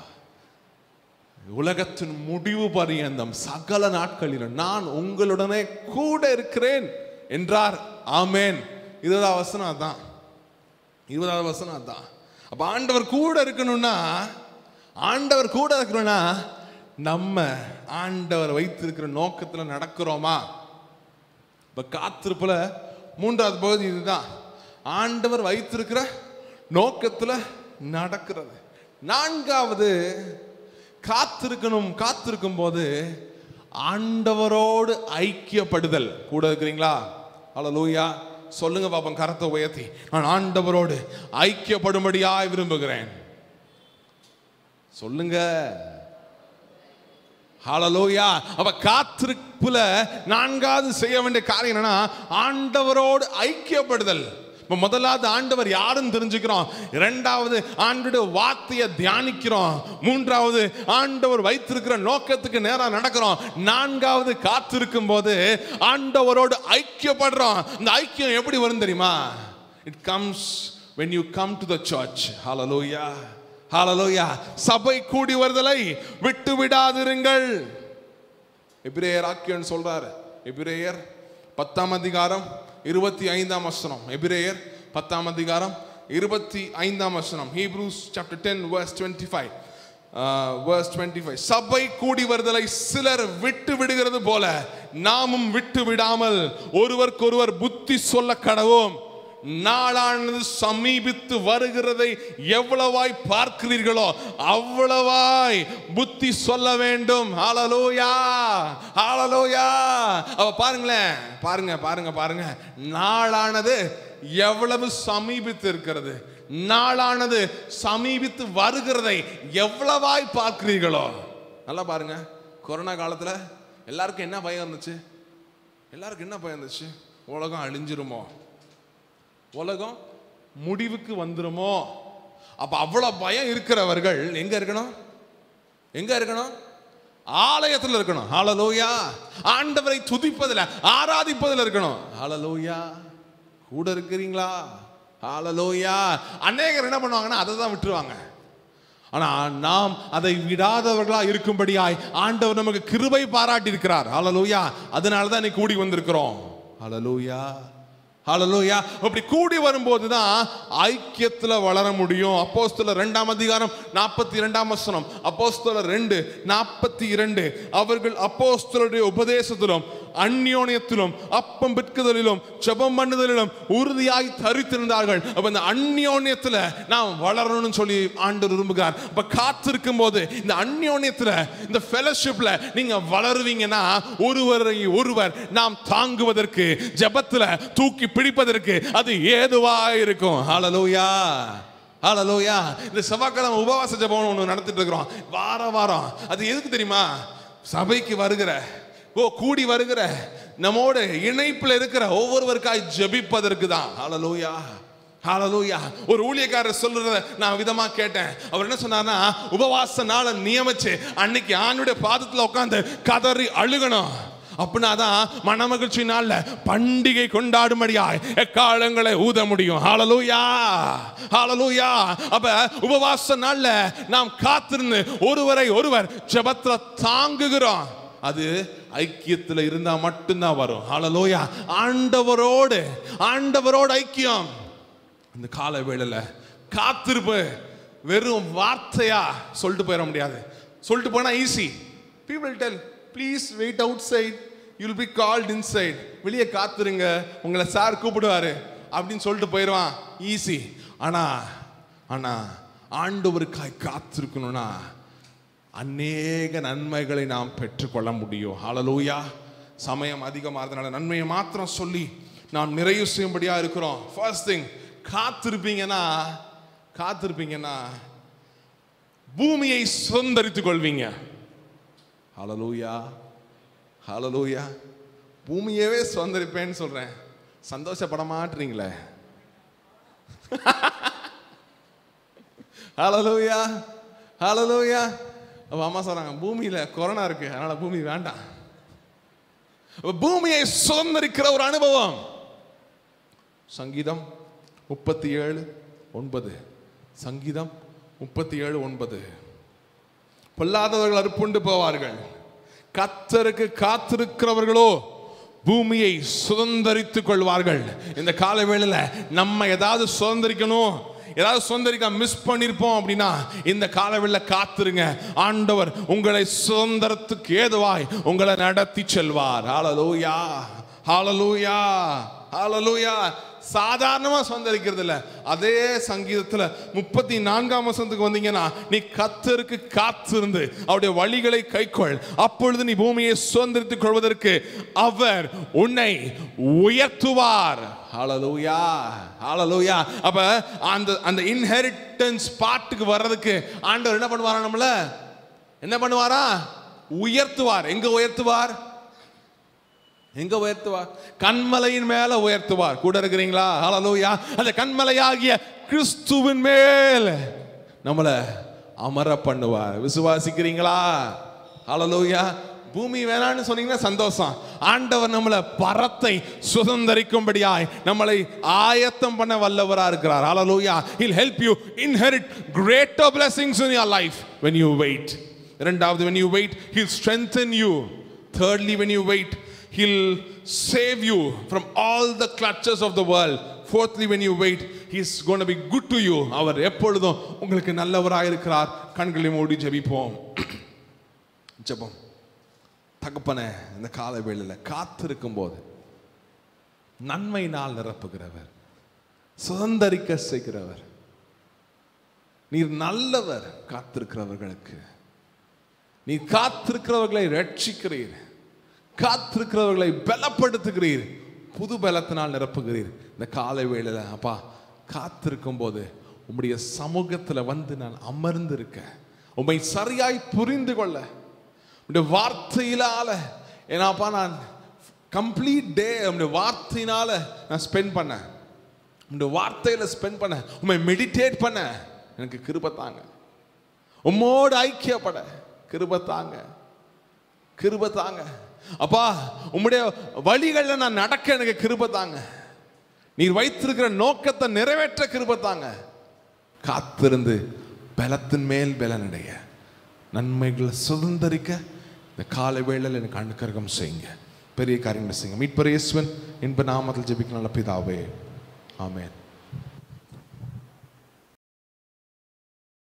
உலகத்தின் முடிவு பரியந்தம் சகல நாட்களிலும் நான் உங்களுடனே கூட இருக்கிறேன் என்றார். ஆமேன். இருபதாவது வசனம் அதான், இருபதாவது வசனம் அதான். அப்ப ஆண்டவர் கூட இருக்கணும்னா, ஆண்டவர் கூட இருக்கணும்னா நம்ம ஆண்டவர் வைத்திருக்கிற நோக்கத்துல நடக்கிறோமா? இப்ப காத்திருப்புல மூன்றாவது பகுதி இதுதான், ஆண்டவர் வைத்திருக்கிற நோக்கத்துல நடக்கிறது. நான்காவது, காத்திருக்கணும். காத்திருக்கும் போது ஆண்டவரோடு ஐக்கியப்படுதல். கூட இருக்கிறீங்களா? ஹல்லேலூயா. சொல்லுங்க பாப்போம், கரத்தை உயர்த்தி, நான் ஆண்டவரோடு ஐக்கியப்படும்படியாய் விரும்புகிறேன். சொல்லுங்க. ஹல்லேலூயா. அப்ப காத்திருப்புல நான்காவது செய்ய வேண்டிய காரியம் என்னன்னா, ஆண்டவரோடு ஐக்கியப்படுதல். இப்ப முதலாவது ஆண்டவர் யாருன்னு தெரிஞ்சுக்கிறோம், இரண்டாவது ஆண்டவருடைய வார்த்தையை தியானிக்கிறோம், மூன்றாவது ஆண்டவர் வைத்திருக்கிற நோக்கத்துக்கு நேரா நடக்கிறோம், நான்காவது காத்திருக்கும் போது ஆண்டவரோடு ஐக்கியப்படுறோம். இந்த ஐக்கியம் எப்படி வரும் தெரியுமா? It comes when you come to the church. Hallelujah, hallelujah. சபை கூடி வருதலை விட்டு விடாதிருங்கள். எபிரேயர் ஆக்கியன் சொல்றாரு, எபிரேயர் பத்தாம் அதிகாரம் இருபத்தி ஐந்தாம் வசனம். எபிரேயர் பத்தாம் அதிகாரம் இருபத்தி ஐந்தாம் வசனம். Hebrews chapter ten verse twenty-five. uh, verse twenty-five. சபை கூடி வருதலை சிலர் விட்டு விடுகிறது போல நாமும் விட்டு விடாமல் ஒருவருக்கொருவர் புத்தி சொல்ல கடவோம். நாளானது சமீபித்து வருகிறதை எவ்வளவாய் பார்க்கிறீர்களோ அவ்வளவாய் புத்தி சொல்ல வேண்டும். ஹல்லேலூயா, ஹல்லேலூயா. அப்ப பாருங்களேன், பாருங்க பாருங்க பாருங்க, நாளானது எவ்வளவு சமீபித்து இருக்கிறது, நாளானது சமீபித்து வருகிறதை எவ்வளவாய் பார்க்கிறீர்களோ. நல்லா பாருங்க. கொரோனா காலத்துல எல்லாருக்கும் என்ன பயம் இருந்துச்சு? எல்லாருக்கும் என்ன பயம் இருந்துச்சு? உலகம் அழிஞ்சிருமோ, உலகம் முடிவுக்கு வந்துருமோ. அப்ப அவ்வளவு பயம் இருக்கிறவர்கள் எங்க இருக்கணும்? எங்க இருக்கணும்? ஆலயத்தில் இருக்கணும். ஹல்லேலூயா. ஆண்டவரை துதிப்பதில், ஆராதிப்பதில் இருக்கணும். ஹல்லேலூயா. கூட இருக்கிறீங்களா? ஹல்லேலூயா. அநேகர் என்ன பண்ணுவாங்கன்னா அதை தான் விட்டுருவாங்க. ஆனா நாம் அதை விடாதவர்களா இருக்கும்படியாய் ஆண்டவர் நமக்கு கிருபை பாராட்டி இருக்கிறார். ஹல்லேலூயா. அதனாலதான் இன்னைக்கு கூடி வந்திருக்கிறோம். ஹல்லேலூயா, ஹல்லேலூயா. அப்படி கூடி வரும்போது தான் ஐக்கியத்துல வளர முடியும். அப்போஸ்தலர் இரண்டாம் அதிகாரம் நாற்பத்தி இரண்டாம் வசனம். அப்போஸ்தலர் ரெண்டு நாற்பத்தி இரண்டு. அவர்கள் அப்போஸ்தலருடைய உபதேசத்திலும் அந்யோன்யத்திலும் அப்பம் பிற்குதலிலும் ஜெபம் பண்ணுதலிலும் உறுதியாய் தரித்திருந்தார்கள். அப்ப இந்த அந்யோன்யத்துல நாம் வளரணும்னு சொல்லி ஆண்டவர் விரும்புகிறார். அப்ப காத்திருக்கும் போது இந்த அந்யோன்யத்துல, இந்த ஃபெலோஷிப்ல நீங்க வளருவீங்கன்னா ஒருவரை ஒருவர் நாம் தாங்குவதற்கு, ஜெபத்துல தூக்கி பிடிப்பதற்கு அது ஏதுவா இருக்கும். ஹல்லேலூயா, ஹல்லேலூயா. இந்த செவ்வாய்க்கிழமை உபவாச ஜெபம் ஒன்று நடத்திட்டு இருக்கிறோம் வார வாரம். அது எதுக்கு தெரியுமா? சபைக்கு வருகிற, ஓ கூடி வருகிற, நம்மோட இணைப்புல இருக்கிற ஒவ்வொருவருக்காய் ஜெபிப்பதற்கு தான். ஹல்லேலூயா, ஹல்லேலூயா. ஒரு ஊழியக்காரர் சொல்றத நான் விதமா கேட்டேன். அவர் என்ன சொன்னார்னா, உபவாச நாளை நியமிச்சு அன்னைக்கு ஆண்டுடைய பாதத்துல உட்கார்ந்து கதறி அழுகணும். அப்படின்னாதான் மனமகிழ்ச்சி நாள்ல பண்டிகை கொண்டாடும்படியாய் எக்காலங்களை ஊத முடியும். ஹல்லேலூயா, ஹல்லேலூயா. அப்ப உபவாச நாள்ல நாம் காத்திருந்து ஒருவரை ஒருவர் ஜெபத்துல தாங்குகிறோம். அது ஐக்கியத்துல இருந்தா மட்டும்தான் வரும். ஹல்லேலூயா. ஆண்டவரோடு ஆண்டவரோடு ஐக்கியம். இந்த கால வேளையில காத்திருப்பு வெறும் வார்த்தையா சொல்லிட்டு போயிட முடியாது. சொல்லிட்டு போனா easy. people tell please wait outside, you will be called inside. வெளியே காத்துருங்க, உங்களை சார் கூப்பிடுவாரு அப்படின்னு சொல்லிட்டு போயிடுவான், ஈஸி. ஆனா ஆனா ஆண்டவருக்காய் காத்திருக்கணும்னா அநேக நன்மைகளை நாம் பெற்றுக்கொள்ள முடியும். ஹல்லேலூயா. சமயம் அதிகமாகிறதுனால நன்மையை மாத்திரம் சொல்லி நாம் நிறைவு செய்யும்படியா இருக்கிறோம். ஃபர்ஸ்ட் திங், காத்திருப்பீங்கன்னா காத்திருப்பீங்கன்னா பூமியை சுதந்தரித்துக் கொள்வீங்க. ஹல்லேலூயா, ஹல்லேலூயா. பூமியவே சுதந்தரிப்பேன்னு சொல்றேன், சந்தோஷப்பட மாட்டீங்களே? ஹல்லேலூயா, ஹல்லேலூயா. அப்ப அம்மா சொல்றாங்க, பூமியில கொரோனா இருக்கு, அதனால பூமி வேண்டாம். பூமியை சுதந்தரிக்கிற ஒரு அனுபவம். சங்கீதம் முப்பத்தி ஏழு ஒன்பது சங்கீதம் முப்பத்தி ஏழு ஒன்பது பொல்லாதவர்கள் அறுப்புண்டு போவார்கள், கர்த்தருக்கு காத்திருக்கிறவர்களோ பூமியை சுதந்தரித்துக் கொள்வார்கள். இந்த கால வேளையில நம்ம ஏதாவது சுதந்திரிக்கணும், ஏதாவது சுதந்திரிக்க மிஸ் பண்ணிருப்போம் அப்படின்னா இந்த காலவெளியில காத்துருங்க. ஆண்டவர் உங்களை சுதந்திரத்துக்கு ஏதுவாய் உங்களை நடத்தி செல்வார். ஹல்லேலூயா, ஹல்லேலூயா, ஹல்லேலூயா. சாதாரணமா சுதந்திரிக்கிறது இல்ல. அதே சங்கீதத்துல முப்பத்தி நான்காம் வசனத்துக்கு வந்தீங்கன்னா, நீ கர்த்தருக்கு காத்திருந்து அவருடைய வழிகளை கைக்கொள், அப்பொழுது நீ பூமியை சுதந்திரித்துக் கொள்வதற்கு அவர் உன்னை உயர்த்துவார். ஹல்லேலூயா, ஹல்லேலூயா. அப்ப அந்த அந்த இன்ஹெரிட்டன்ஸ் பாட்டுக்கு வர்றதுக்கு ஆண்டவர் என்ன பண்ணுவாரா? நம்மள என்ன பண்ணுவாரா? உயர்த்துவார். எங்க உயர்த்துவார்? எங்க உயர்த்துவார்? கன்மலையின் மேல உயர்த்துவார். கூட இருக்கிறீங்களா? ஹல்லேலூயா. அந்த கன்மலையாகிய கிறிஸ்துவின் மேல் நம்மள அமர பண்ணுவார். விசுவாசிக்கிறீங்களா? ஹல்லேலூயா. பூமி வேணான்னு சொன்னீங்கன்னா சந்தோஷம். ஆண்டவர் நம்மளை பரத்தை சுதந்தரிக்கும்படியாய் நம்மளை ஆயத்தம் பண்ண வல்லவரா இருக்கிறார். ஹல்லேலூயா. He'll help you inherit greater blessings in your life when you wait. இரண்டாவது, when you wait, he'll strengthen you. Thirdly, when you wait, he'll save you from all the clutches of the world. Fourthly, when you wait, he's going to be good to you. அவர் எப்பொழுதும் உங்களுக்கு நல்லவராய் இருக்கிறார். கண்களை மூடி ஜெபிப்போம். ஜெபம். தகப்பனே, இந்த கால வேளையில காத்திருக்கும் போது நன்மையினால் நிரப்புகிறவர், சுதந்தரிக்க செய்கிறவர், நீர் நல்லவர். காத்திருக்கிறவர்களுக்கு நீர் காத்திருக்கிறவர்களை ரட்சிக்கிறீர், காத்திருக்கிறவர்களை பலப்படுத்துகிறீர், புது பலத்தினால் நிரப்புகிறீர். இந்த காலை வேளையில அப்பா காத்திருக்கும் போது உம்முடைய சமூகத்துல வந்து நான் அமர்ந்திருக்க, உம்மை சரியாய் புரிந்து கொள்ள, உம்முடைய வார்த்தையினால ஏன்னாப்பா நான் கம்ப்ளீட் டே உம்முடைய வார்த்தையினால நான் ஸ்பெண்ட் பண்ண, உம்முடைய வார்த்தையில ஸ்பெண்ட் பண்ண, உம்மை மெடிடேட் பண்ண எனக்கு கிருபை தாங்க. உம்மோடு ஐக்கியப்பட கிருபை தாங்க, கிருபை தாங்க. அப்பா உம்முடைய வழிகளில் நான் நடக்க எனக்கு கிருபை தாங்க. நீர் வைத்திருக்கிற நோக்கத்தை நிறைவேற்ற கிருபை தாங்க. காத்திருந்து பலத்தின் மேல் பலனடைய, நன்மைகளை சுதந்தரிக்க இந்த காலை வேளையில் எனக்கு அனுக்கிரகம் செய்யுங்க. பெரிய காரியங்களை செய்யுங்க. மீட்பர் இயேசுவின் இன்ப நாமத்தில் ஜெபிக்க நல்ல பிதாவே, ஆமென்.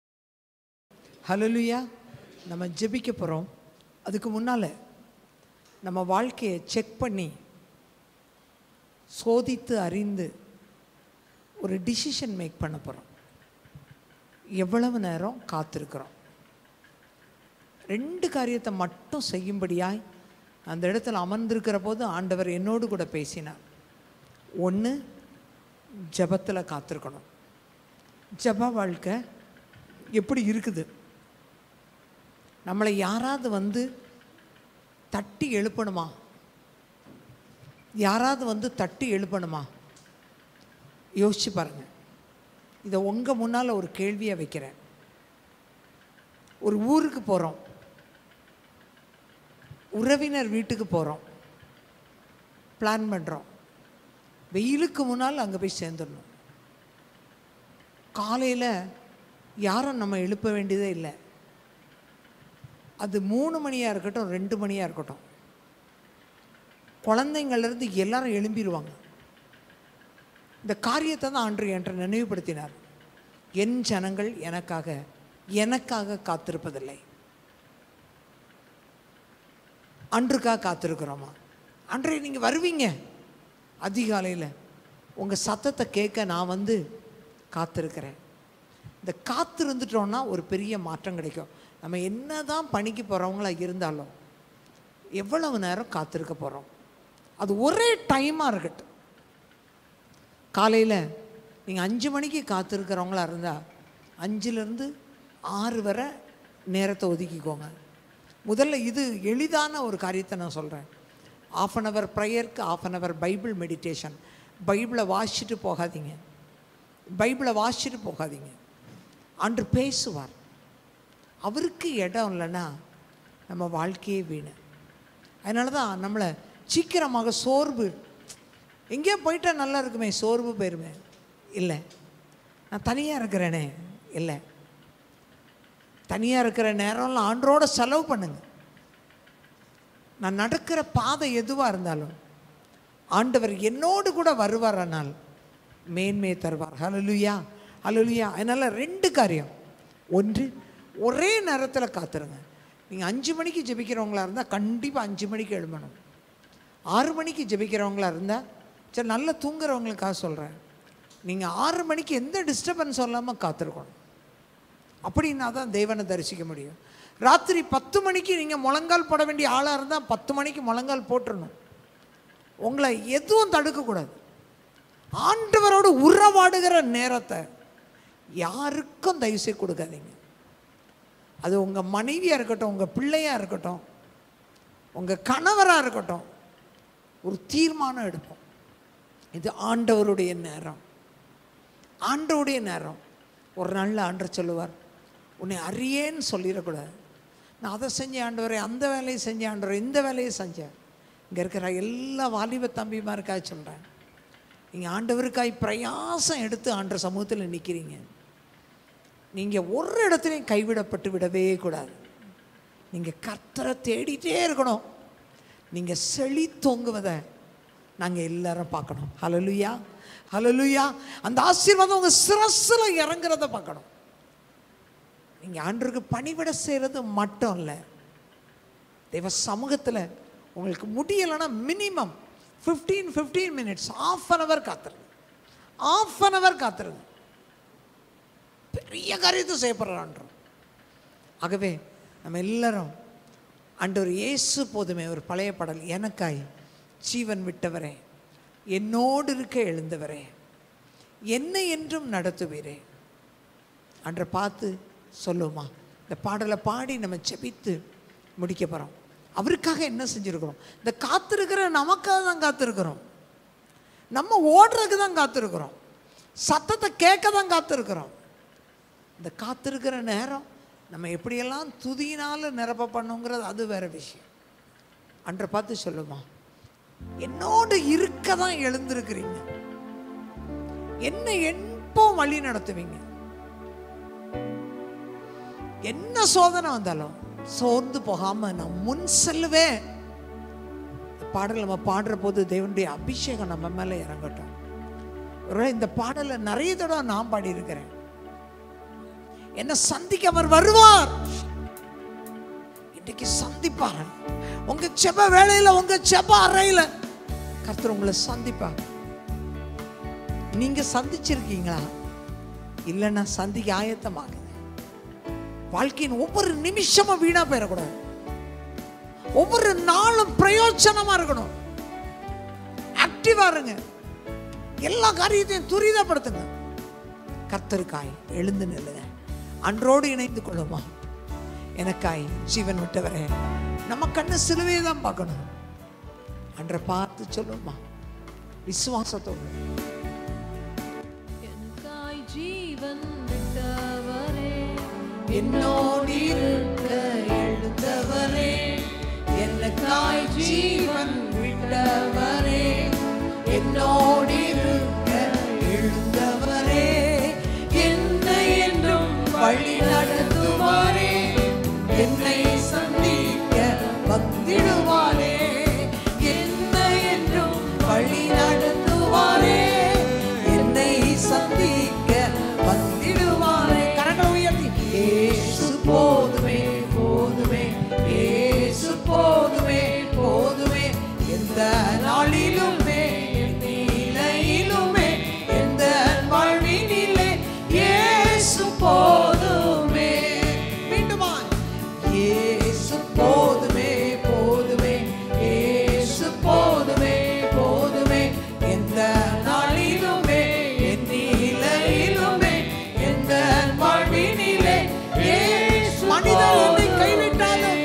ஹல்லேலூயா. நம்ம ஜெபிக்க போறோம். அதுக்கு முன்னால நம்ம வாழ்க்கையை செக் பண்ணி சோதித்து அறிந்து ஒரு டிசிஷன் மேக் பண்ண போகிறோம். எவ்வளவு நேரம் காத்திருக்கிறோம்? ரெண்டு காரியத்தை மட்டும் செய்யும்படியாய் அந்த இடத்துல அமர்ந்திருக்கிற போது ஆண்டவர் என்னோடு கூட பேசினார். ஒன்று, ஜபத்தில் காத்திருக்கணும். ஜப வாழ்க்கை எப்படி இருக்குது? நம்மளை யாராவது வந்து தட்டி எழுப்பணுமா? யாராவது வந்து தட்டி எழுப்பணுமா? யோசிச்சு பாருங்க. இதை உங்கள் முன்னால் ஒரு கேள்வியை வைக்கிறேன். ஒரு ஊருக்கு போகிறோம், உறவினர் வீட்டுக்கு போகிறோம், பிளான் பண்ணுறோம். வெயிலுக்கு முன்னால் அங்கே போய் சேர்ந்துடணும். காலையில் யாரும் நம்ம எழுப்ப வேண்டியதே இல்லை. அது மூணு மணியாக இருக்கட்டும், ரெண்டு மணியாக இருக்கட்டும், குழந்தைங்கள்லேருந்து எல்லாரும் எழும்பிடுவாங்க. இந்த காரியத்தை தான் ஆண்டவர் என்கிட்ட நினைவுபடுத்தினார். என் ஜனங்கள் எனக்காக எனக்காக காத்திருப்பதில்லை. அன்றுக்காக காத்திருக்கிறோமா? அன்றைய நீங்கள் வருவீங்க அதிகாலையில், உங்கள் சத்தத்தை கேட்க நான் வந்து காத்திருக்கிறேன். இந்த காத்திருந்துட்டோன்னா ஒரு பெரிய மாற்றம் கிடைக்கும். நம்ம என்ன தான் பணிக்கு போகிறவங்களா இருந்தாலும் எவ்வளவு நேரம் காத்திருக்க போகிறோம்? அது ஒரே டைமாக இருக்கட்டும். காலையில் நீங்கள் அஞ்சு மணிக்கு காத்திருக்கிறவங்களா இருந்தால் அஞ்சுலேருந்து ஆறு வரை நேரத்தை ஒதுக்கிக்கோங்க. முதல்ல இது எளிதான ஒரு காரியத்தை நான் சொல்கிறேன். ஆஃப் அன் ஹவர் ப்ரேயருக்கு, half an hour Bible meditation. பைபிளை வாசிச்சுட்டு போகாதீங்க, பைபிளை வாசிச்சுட்டு போகாதீங்க. அன்று பேசுவார். அவருக்கு இடம் இல்லைன்னா நம்ம வாழ்க்கையே வீணு. அதனால தான் நம்மளை சீக்கிரமாக சோர்வு, எங்கேயோ போயிட்டால் நல்லா இருக்குமே, சோர்வு போயிருமே. இல்லை, நான் தனியாக இருக்கிறேனே. இல்லை, தனியாக இருக்கிற நேரம்லாம் ஆண்டரோட செலவு பண்ணுங்க. நான் நடக்கிற பாதை எதுவாக இருந்தாலும் ஆண்டவர் என்னோடு கூட வருவாரானால் மேன்மையை தருவார். ஹல்லேலூயா, ஹல்லேலூயா. அதனால் ரெண்டு காரியம். ஒன்று, ஒரே நேரத்தில் காத்துருங்க. நீங்கள் அஞ்சு மணிக்கு ஜெபிக்கிறவங்களா இருந்தால் கண்டிப்பாக அஞ்சு மணிக்கு எழும்பணும். ஆறு மணிக்கு ஜெபிக்கிறவங்களா இருந்தால், சரி நல்லா தூங்குறவங்களுக்காக சொல்கிறேன், நீங்கள் ஆறு மணிக்கு எந்த டிஸ்டர்பன்ஸ் இல்லாமல் காத்திருக்கணும். அப்படின்னா தான் தேவனை தரிசிக்க முடியும். ராத்திரி பத்து மணிக்கு நீங்கள் முழங்கால் போட வேண்டிய ஆளாக இருந்தால் பத்து மணிக்கு முழங்கால் போட்டுடணும். உங்களை எதுவும் தடுக்கக்கூடாது. ஆண்டவரோடு உறவாடுகிற நேரத்தை யாருக்கும் தயவுசெய்து கொடுக்காதீங்க. அது உங்கள் மனைவியாக இருக்கட்டும், உங்கள் பிள்ளையாக இருக்கட்டும், உங்கள் கணவராக இருக்கட்டும், ஒரு தீர்மானம் எடுப்போம். இது ஆண்டவருடைய நேரம், ஆண்டவருடைய நேரம். ஒரு நாளில் ஆண்டவர் சொல்லுவார், உன்னை அறியேன்னு சொல்லிடக்கூடாது. நான் அதை செஞ்சேன் ஆண்டவரே, அந்த வேலையை செஞ்சேன் ஆண்டவரே, இந்த வேலையை செஞ்சேன். இங்கே இருக்கிற எல்லா வாலிப தம்பிமாருக்காக சொல்கிறேன், நீங்கள் ஆண்டவருக்காய் பிரயாசம் எடுத்து ஆண்டவர் சமூகத்தில் நிற்கிறீங்க. நீங்கள் ஒரு இடத்துலையும் கைவிடப்பட்டு விடவே கூடாது. நீங்கள் கர்த்தரை தேடிட்டே இருக்கணும். நீங்கள் செழி தோங்குவதை நாங்கள் எல்லாரும் பார்க்கணும். ஹல்லேலூயா, ஹல்லேலூயா. அந்த ஆசீர்வாதம் உங்கள் சிரசில் இறங்குறத பார்க்கணும். நீங்கள் ஆண்டவருக்கு பணிவிட செய்கிறது மட்டும் இல்லை, தேவ சமூகத்தில் உங்களுக்கு முடியலைன்னா minimum fifteen fifteen minutes half an hour காத்துருங்க. ஆஃப் அன் ஹவர் காத்துருங்க. பெரிய காரியத்தை செய்யப்படுறான்றோம். ஆகவே நம்ம எல்லாரும் ஆண்டவர் இயேசு போதுமே, ஒரு பழைய பாடல், எனக்காய் ஜீவன் விட்டவரே, என்னோடு இருக்க எழுந்தவரே, என்னை என்றும் நடத்துவீரே. அன்றை பார்த்து சொல்லுவோமா? இந்த பாடலை பாடி நம்ம ஜெபித்து முடிக்க போகிறோம். அவருக்காக என்ன செஞ்சுருக்கிறோம்? இந்த காத்திருக்கிற நமக்காக தான் காத்திருக்கிறோம். நம்ம ஓடுறதுக்கு தான் காத்திருக்கிறோம். சத்தத்தை கேட்க தான் காத்திருக்கிறோம். இந்த காத்திருக்கிற நேரம் நம்ம எப்படியெல்லாம் துதியினால நிரப்ப பண்ணுங்கிறது அது வேற விஷயம். அன்றை பார்த்து சொல்லுமா, என்னோடு இருக்க தான் எழுந்திருக்கிறீங்க, என்ன எப்போ வழி நடத்துவீங்க. என்ன சோதனை வந்தாலும் சோர்ந்து போகாம நான் முன் செல்லுவேன். பாடல் நம்ம பாடுற போது தேவனுடைய அபிஷேகம் நம்ம மேல இறங்கட்டும். இந்த பாடலை நிறைய தடவை நான் பாடி இருக்கிறேன். என்ன சந்திக்க அவர் வருவார், இன்றைக்கு சந்திப்பார். உங்க ஜெப வேளையில, உங்க ஜெப அறையில கர்த்தர் உங்களை சந்திப்பார். நீங்க சந்திச்சிருக்கீங்களா? இல்லைன்னா சந்திக்க ஆயத்தமாகுங்க. வாழ்க்கையின் ஒவ்வொரு நிமிஷமும் வீணா போயிடக்கூடாது. ஒவ்வொரு நாளும் பிரயோஜனமா இருக்கணும். ஆக்டிவா இருங்க. எல்லா காரியத்தையும் துரிதப்படுத்துங்க. கர்த்தருக்காய் எழுந்து நில்லுங்க. அன்றோடு இணைந்து கொள்ளுமா. எனக்காய் ஜீவன் விட்டவரே, நம்ம கண்ணு சிலுவையை தான் பார்க்கணும். அன்றை பார்த்து சொல்லுமா விசுவாசத்தோடு. எனக்காய் ஜீவன் விட்டவரே, என்னோடு இருக்க எழுந்தவரே, எனக்காய் ஜீவன் விட்டவரே, என்னோடு இருக்க எழுந்தவரே, என்னை என்றும் வழி நடத்துவாரே, என்னை சந்திக்க வந்திடுவாரே, என்னை என்றும் வழி நடத்துவாரே, என்னை சந்திக்க வந்திடுவாரே. கரங்களை உயர்த்தி இயேசு போதுமே போதுமே, இயேசு போதுமே போதுமே, எந்த நாளிலுமே நிலையிலுமே, எந்த வாழ்வினிலே இயேசு போதுமே. மீண்டுமா இயேசு போதுமே போதுமே, இயேசு போதுமே போதுமே, எந்த நாளிலுமே என் நிலையிலுமே, எந்த வாழ்வினிலே இயேசு. மனிதர் என்னை கைவிட்டாலும்,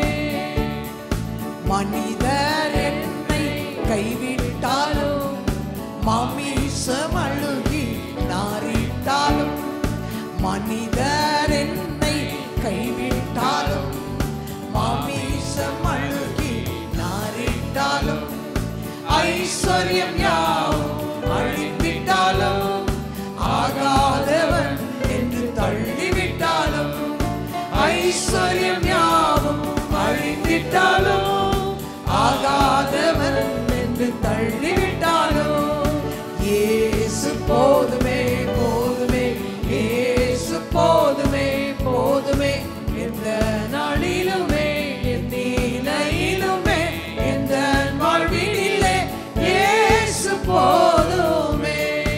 மனிதர் என்னை கைவிட்டாலும், மாமிசம் அழுகி நாரிட்டாலும், மனிதர் என்னை கைவிட்டாலும், மாமிசம் அழுகி நாரிட்டாலும், ஐஸ்வர்யம் யாவும் அழிவிட்டாலும், ஆகாதவன் என்று தள்ளிவிட்டாலும், ஐஸ்வர்யம் யாவும் அழிவிட்டாலும், ஆகாதவன் என்று தள்ளிவிட்டாலும், இயேசு போதுமே போதுமே, இயேசு போதுமே போதுமே, எந்த நாளிலுமே என் நிலையிலுமே, எந்த வாழ்வினிலே இயேசு போதுமே.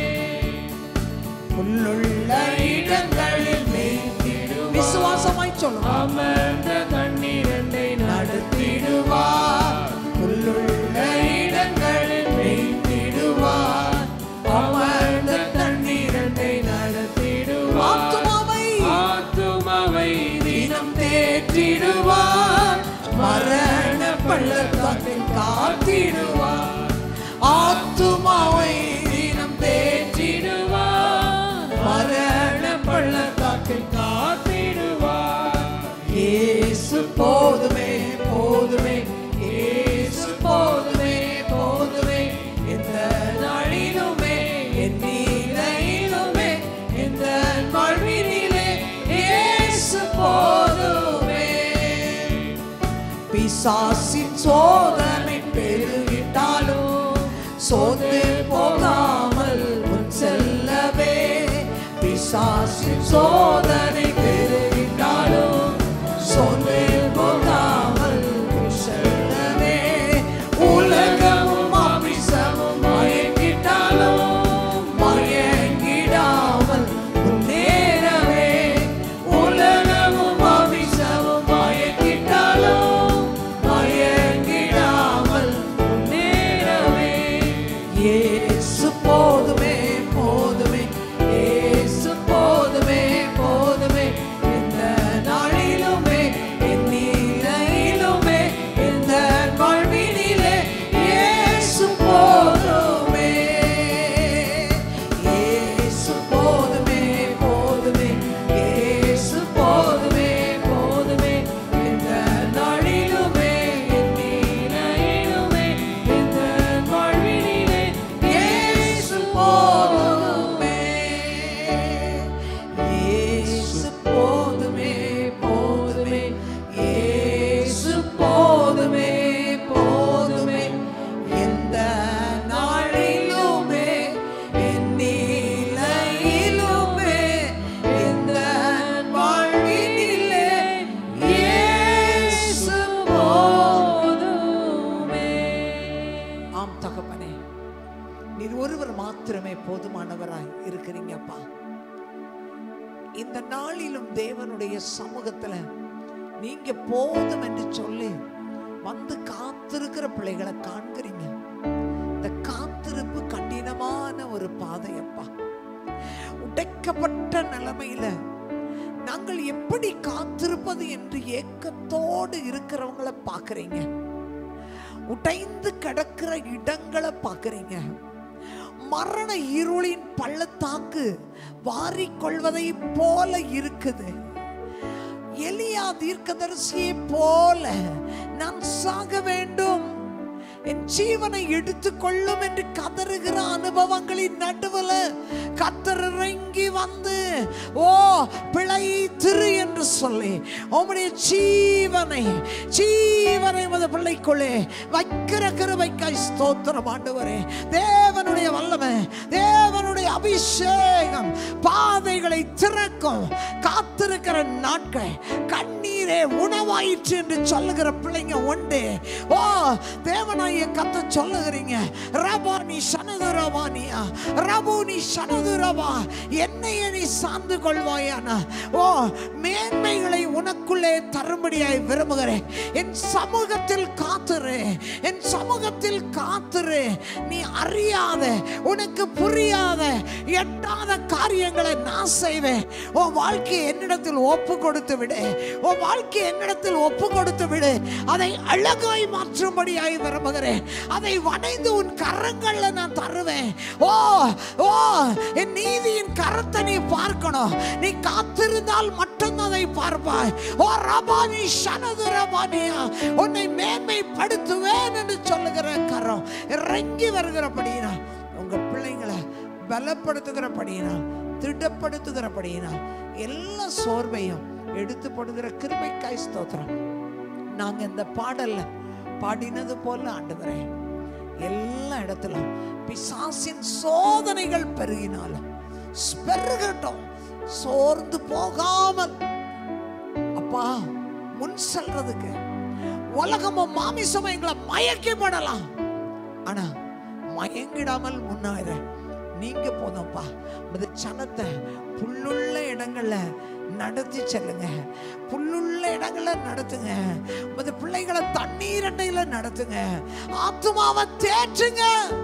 உள்ளுள்ள இடங்களில் மேய்த்திடுவார். விசுவாசமாய் சொல்லும். அமர்ந்த தண்ணீரண்டை நடத்திடுவார். உள்ளுள்ள இடங்களில் மேய்த்திடுவார். அமர்ந்த தண்ணீரண்டை நடத்திடுவார். ஆத்துமாவை ஆத்துமாவை தினம் தேற்றிடுவார். மரண பள்ளத்தாக்கில் காத்திடுவார். ஆத்துமாவை தினம் தேற்றிடுவார். மரண பள்ளத்தாக்கில் காத்திடுவார். இயேசு போதுமே போதுமே, இயேசு போதுமே போதுமே, எந்த நாளிலுமே என் நிலையிலுமே, எந்த வாழ்வினிலே இயேசு போதுமே. பிசாசின் சோதனை பெருகிட்டாலும் சோர்ந்து போகாமல் முன் செல்லவே, பிசாசின் சோதனை பெருகிட்டாலும் சோர்ந்து போகாமல் முன் செல்லவே, உலகமும் மாமிசமும் மயங்கிட்டாலும் மயங்கிடாமல் முன்னேறவே, உலகமும் மாமிசமும் மயங்கிட்டாலும் மயங்கிடாமல் முன்னேறவே, இயேசு போதுமே போதுமே, இயேசு போதுமே போதுமே, போதுமானவராய் இருக்கிறீங்கப்பா. இந்த நாளிலும் தேவனுடைய சமூகத்துல நீங்க போதும் என்று சொல்லி வந்து காத்திருக்கிற பிள்ளைகளை காண்கிறீங்க. இந்த காத்திருப்பு கடினமான ஒரு பாதையப்பா. உடைக்கப்பட்ட நிலைமையில நாங்கள் எப்படி காத்திருப்பது என்று ஏக்கத்தோடு இருக்கிறவங்களை பார்க்கிறீங்க. உடைந்து கிடக்கிற இடங்களை பார்க்கிறீங்க. மரண இருளின் பள்ளத்தாக்கு வாரிக்கொள்வதை போல இருக்குது. எலியா தீர்க்கதரிசியை போல நான் சாக வேண்டும், என் ஜீவனை எடுத்துக்கொள்ளும் என்று கதறுகிற அனுபவங்களின் நடுவில் கர்த்தர் இறங்கி வந்து ஓ பிழை திரு என்று சொல்லி உம்முடைய ஜீவனை ஜீவனை உமது பிள்ளைக்குள்ளே வைக்கிற கிருபைக்காய் ஸ்தோத்திரம் ஆண்டவரே. தேவனுடைய வல்லமை, தேவனுடைய அபிஷேகம் பாதைகளை திறக்கும். காத்திருக்கிற நாட்கள் கண்ணீரே உணவாயிற்று என்று சொல்லுகிற பிள்ளைங்க உண்டு. ஓ தேவனாய் கத்த சொல்லுகிறீங்க, ரபானி சனதுரவானியா ரபுனி சனதுரவா, என்னைய நீ சார்ந்து கொள்வாயானா. ஓ மேன்மைகளை உனக்குள்ளே தரும்படியாய் விரும்புகிறேன். என் சமூகத்தில் காத்துரு, என் சமூகத்தில் காத்துரு. நீ அறியாத, உனக்கு புரியாத, எட்டாத காரியங்களை நான் செய்வேன். உன் வாழ்க்கையை என்னிடத்தில் ஒப்பு கொடுத்து விடு. உன் வாழ்க்கையை என்னிடத்தில் ஒப்பு கொடுத்து விடு. அதை அழகாய் மாற்றும்படியாய் விரும்புகிறேன். அதை வணைந்து உன் கரங்கள்ல நான் தருவேன். ஓ ஓ என் நீதியின் கரத்தை நீ பார்க்கணும். நீ காத்திருந்தால் மட்டும் அதை பார்ப்பாய். ஓ ரபானி சனதுரபானியா, உன்னை மேன்மைப்படுத்துவேன் என்று சொல்லுகிற கரம் இறங்கி வருகிறபடினா, உங்க பிள்ளைங்களை பலப்படுத்துகிறபடினா, திடப்படுத்துகிறபடினா, எல்லா சோர்வையும் எடுத்து போடுகிற கிருபைக்காய் ஸ்தோத்திரம். நாங்க இந்த பாடல்ல பாடினது போல ஆண்டவரே, எல்லா இடத்திலும் பிசாசின் சோதனைகள் பெருகினாலும் பெருகட்டும், சோர்ந்து போகாமல் அப்பா முன் செல்றதுக்கு உலகமும் மாமிசமும் எங்களை மயக்கி படலாம், ஆனா மயங்கிடாமல் முன்னாயிர நீங்க போதும்ப்பா. அந்த சனத்தை புல்லுள்ள இடங்கள்ல நடத்தி செல்லுங்க. புல்லுள்ள இடங்கள்ல நடத்துங்க. அந்த பிள்ளைகளை தண்ணீர் அண்டையில நடத்துங்க. ஆத்துமாவை தேற்றுங்க.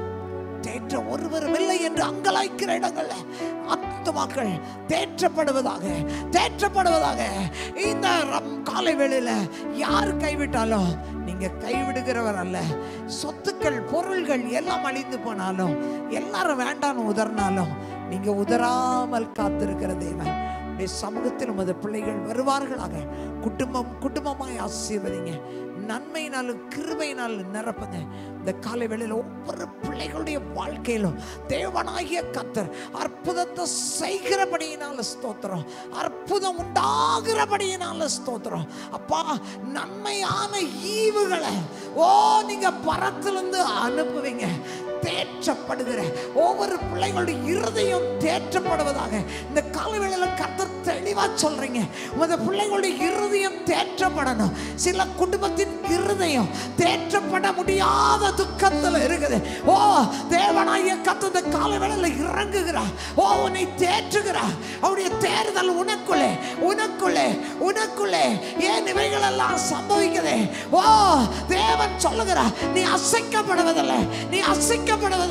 தேற்ற ஒருவரும் இல்லை என்று அங்கலாய்க்கிற இடங்கள்ல ஆத்துமாக்கள் தேற்றப்படுவதாக தேற்றப்படுவதாக. இந்த காலை வேளையில யார் கைவிட்டாலும் நீங்க கைவிடுகிறவர் அல்ல. சொத்துக்கள் பொருள்கள் எல்லாம் அழிந்து போனாலும், எல்லாரும் வேண்டான்னு உதறினாலும், நீங்க உதறாமல் காத்திருக்கிற தேவன். சமூகத்தில் உமது பிள்ளைகள் வருவார்களாக. குடும்பம் குடும்பமாய் ஆசீர்வதிங்க. நன்மையினாலும் கிருபையினாலும் நிரப்புங்க. இந்த காலை வேளையில் ஒவ்வொரு பிள்ளைகளுடைய வாழ்க்கையிலும் தேவனாகிய கர்த்தர் அற்புதத்தை செய்கிறபடியினால ஸ்தோத்திரம். அற்புதம் உண்டாகிறபடியினால ஸ்தோத்திரம். அப்பா நன்மையான ஈவுகளை ஓ நீங்க பரத்திலிருந்து அனுப்புவீங்க. தேற்றப்படுகிற ஒவ்வொரு பிள்ளைகளுடைய இருதயம் தேற்றப்படுவதாக இந்த காலவேளையில் கர்த்தர் தெளிவா சொல்றீங்க. உங்க பிள்ளைகளுடைய இருதயம் தேற்றப்படணும். சில குடும்பத்தின் இருதயம் தேற்றப்பட முடியாத துக்கத்தில் இருக்குது. ஓ தேவனாகிய கர்த்தர் இந்த காலவேளையில் இறங்குகிறார். ஓ உன்னை தேற்றுகிறார். அவருடைய தேர்தல் உனக்குள்ளே உனக்குள்ளே உனக்குள்ளே ஏன் இவைகள் எல்லாம் சம்பவிக்குது? ஓ தேவன் சொல்லுகிறார், நீ அசைக்கப்படுவதில்லை, நீ அசைக்க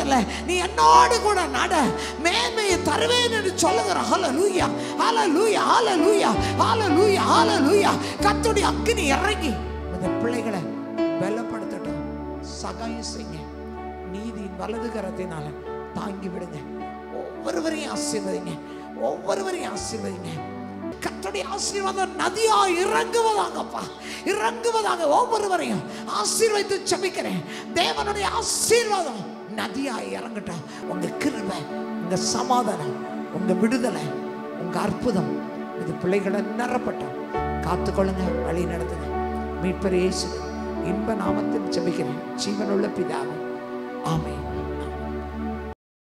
நீ என்னோடு கூட நட, மேன்மையை தருவேன் என்று சொல்லுகிறார். ஹல்லேலூயா ஹல்லேலூயா ஹல்லேலூயா ஹல்லேலூயா ஹல்லேலூயா. கர்த்தருடைய அக்கினி இறங்கி இந்த பிள்ளைகளை பலப்படுத்தட்டும். சகாயம் செய்யுங்க. நீதியின் வலது கரத்தினால தாங்கி விடுங்க. ஒவ்வொருவரையும் ஆசீர்வதிங்க. ஒவ்வொருவரையும் ஆசீர்வதிங்க. கர்த்தருடைய ஆசீர்வாதம் நதியா இறங்குவதாகப்பா, இறங்குவதாக. ஒவ்வொருவரையும் ஆசீர்வதித்து ஜெபிக்கிறேன். தேவனுடைய ஆசீர்வாதம் நதியாய் இறங்கட்டும். உங்க கிருபை, உங்க சமாதானம், உங்க விடுதலை, உங்க அற்புதம் இது பிள்ளைகளை நிரப்பட்டும். காத்துக்கொள்ளுங்க, வழி நடத்துங்க. மீட்பர் இயேசு இன்ப நாமத்தில் ஜெபிக்கிறேன் ஜீவனுள்ள பிதாவே, ஆமென்.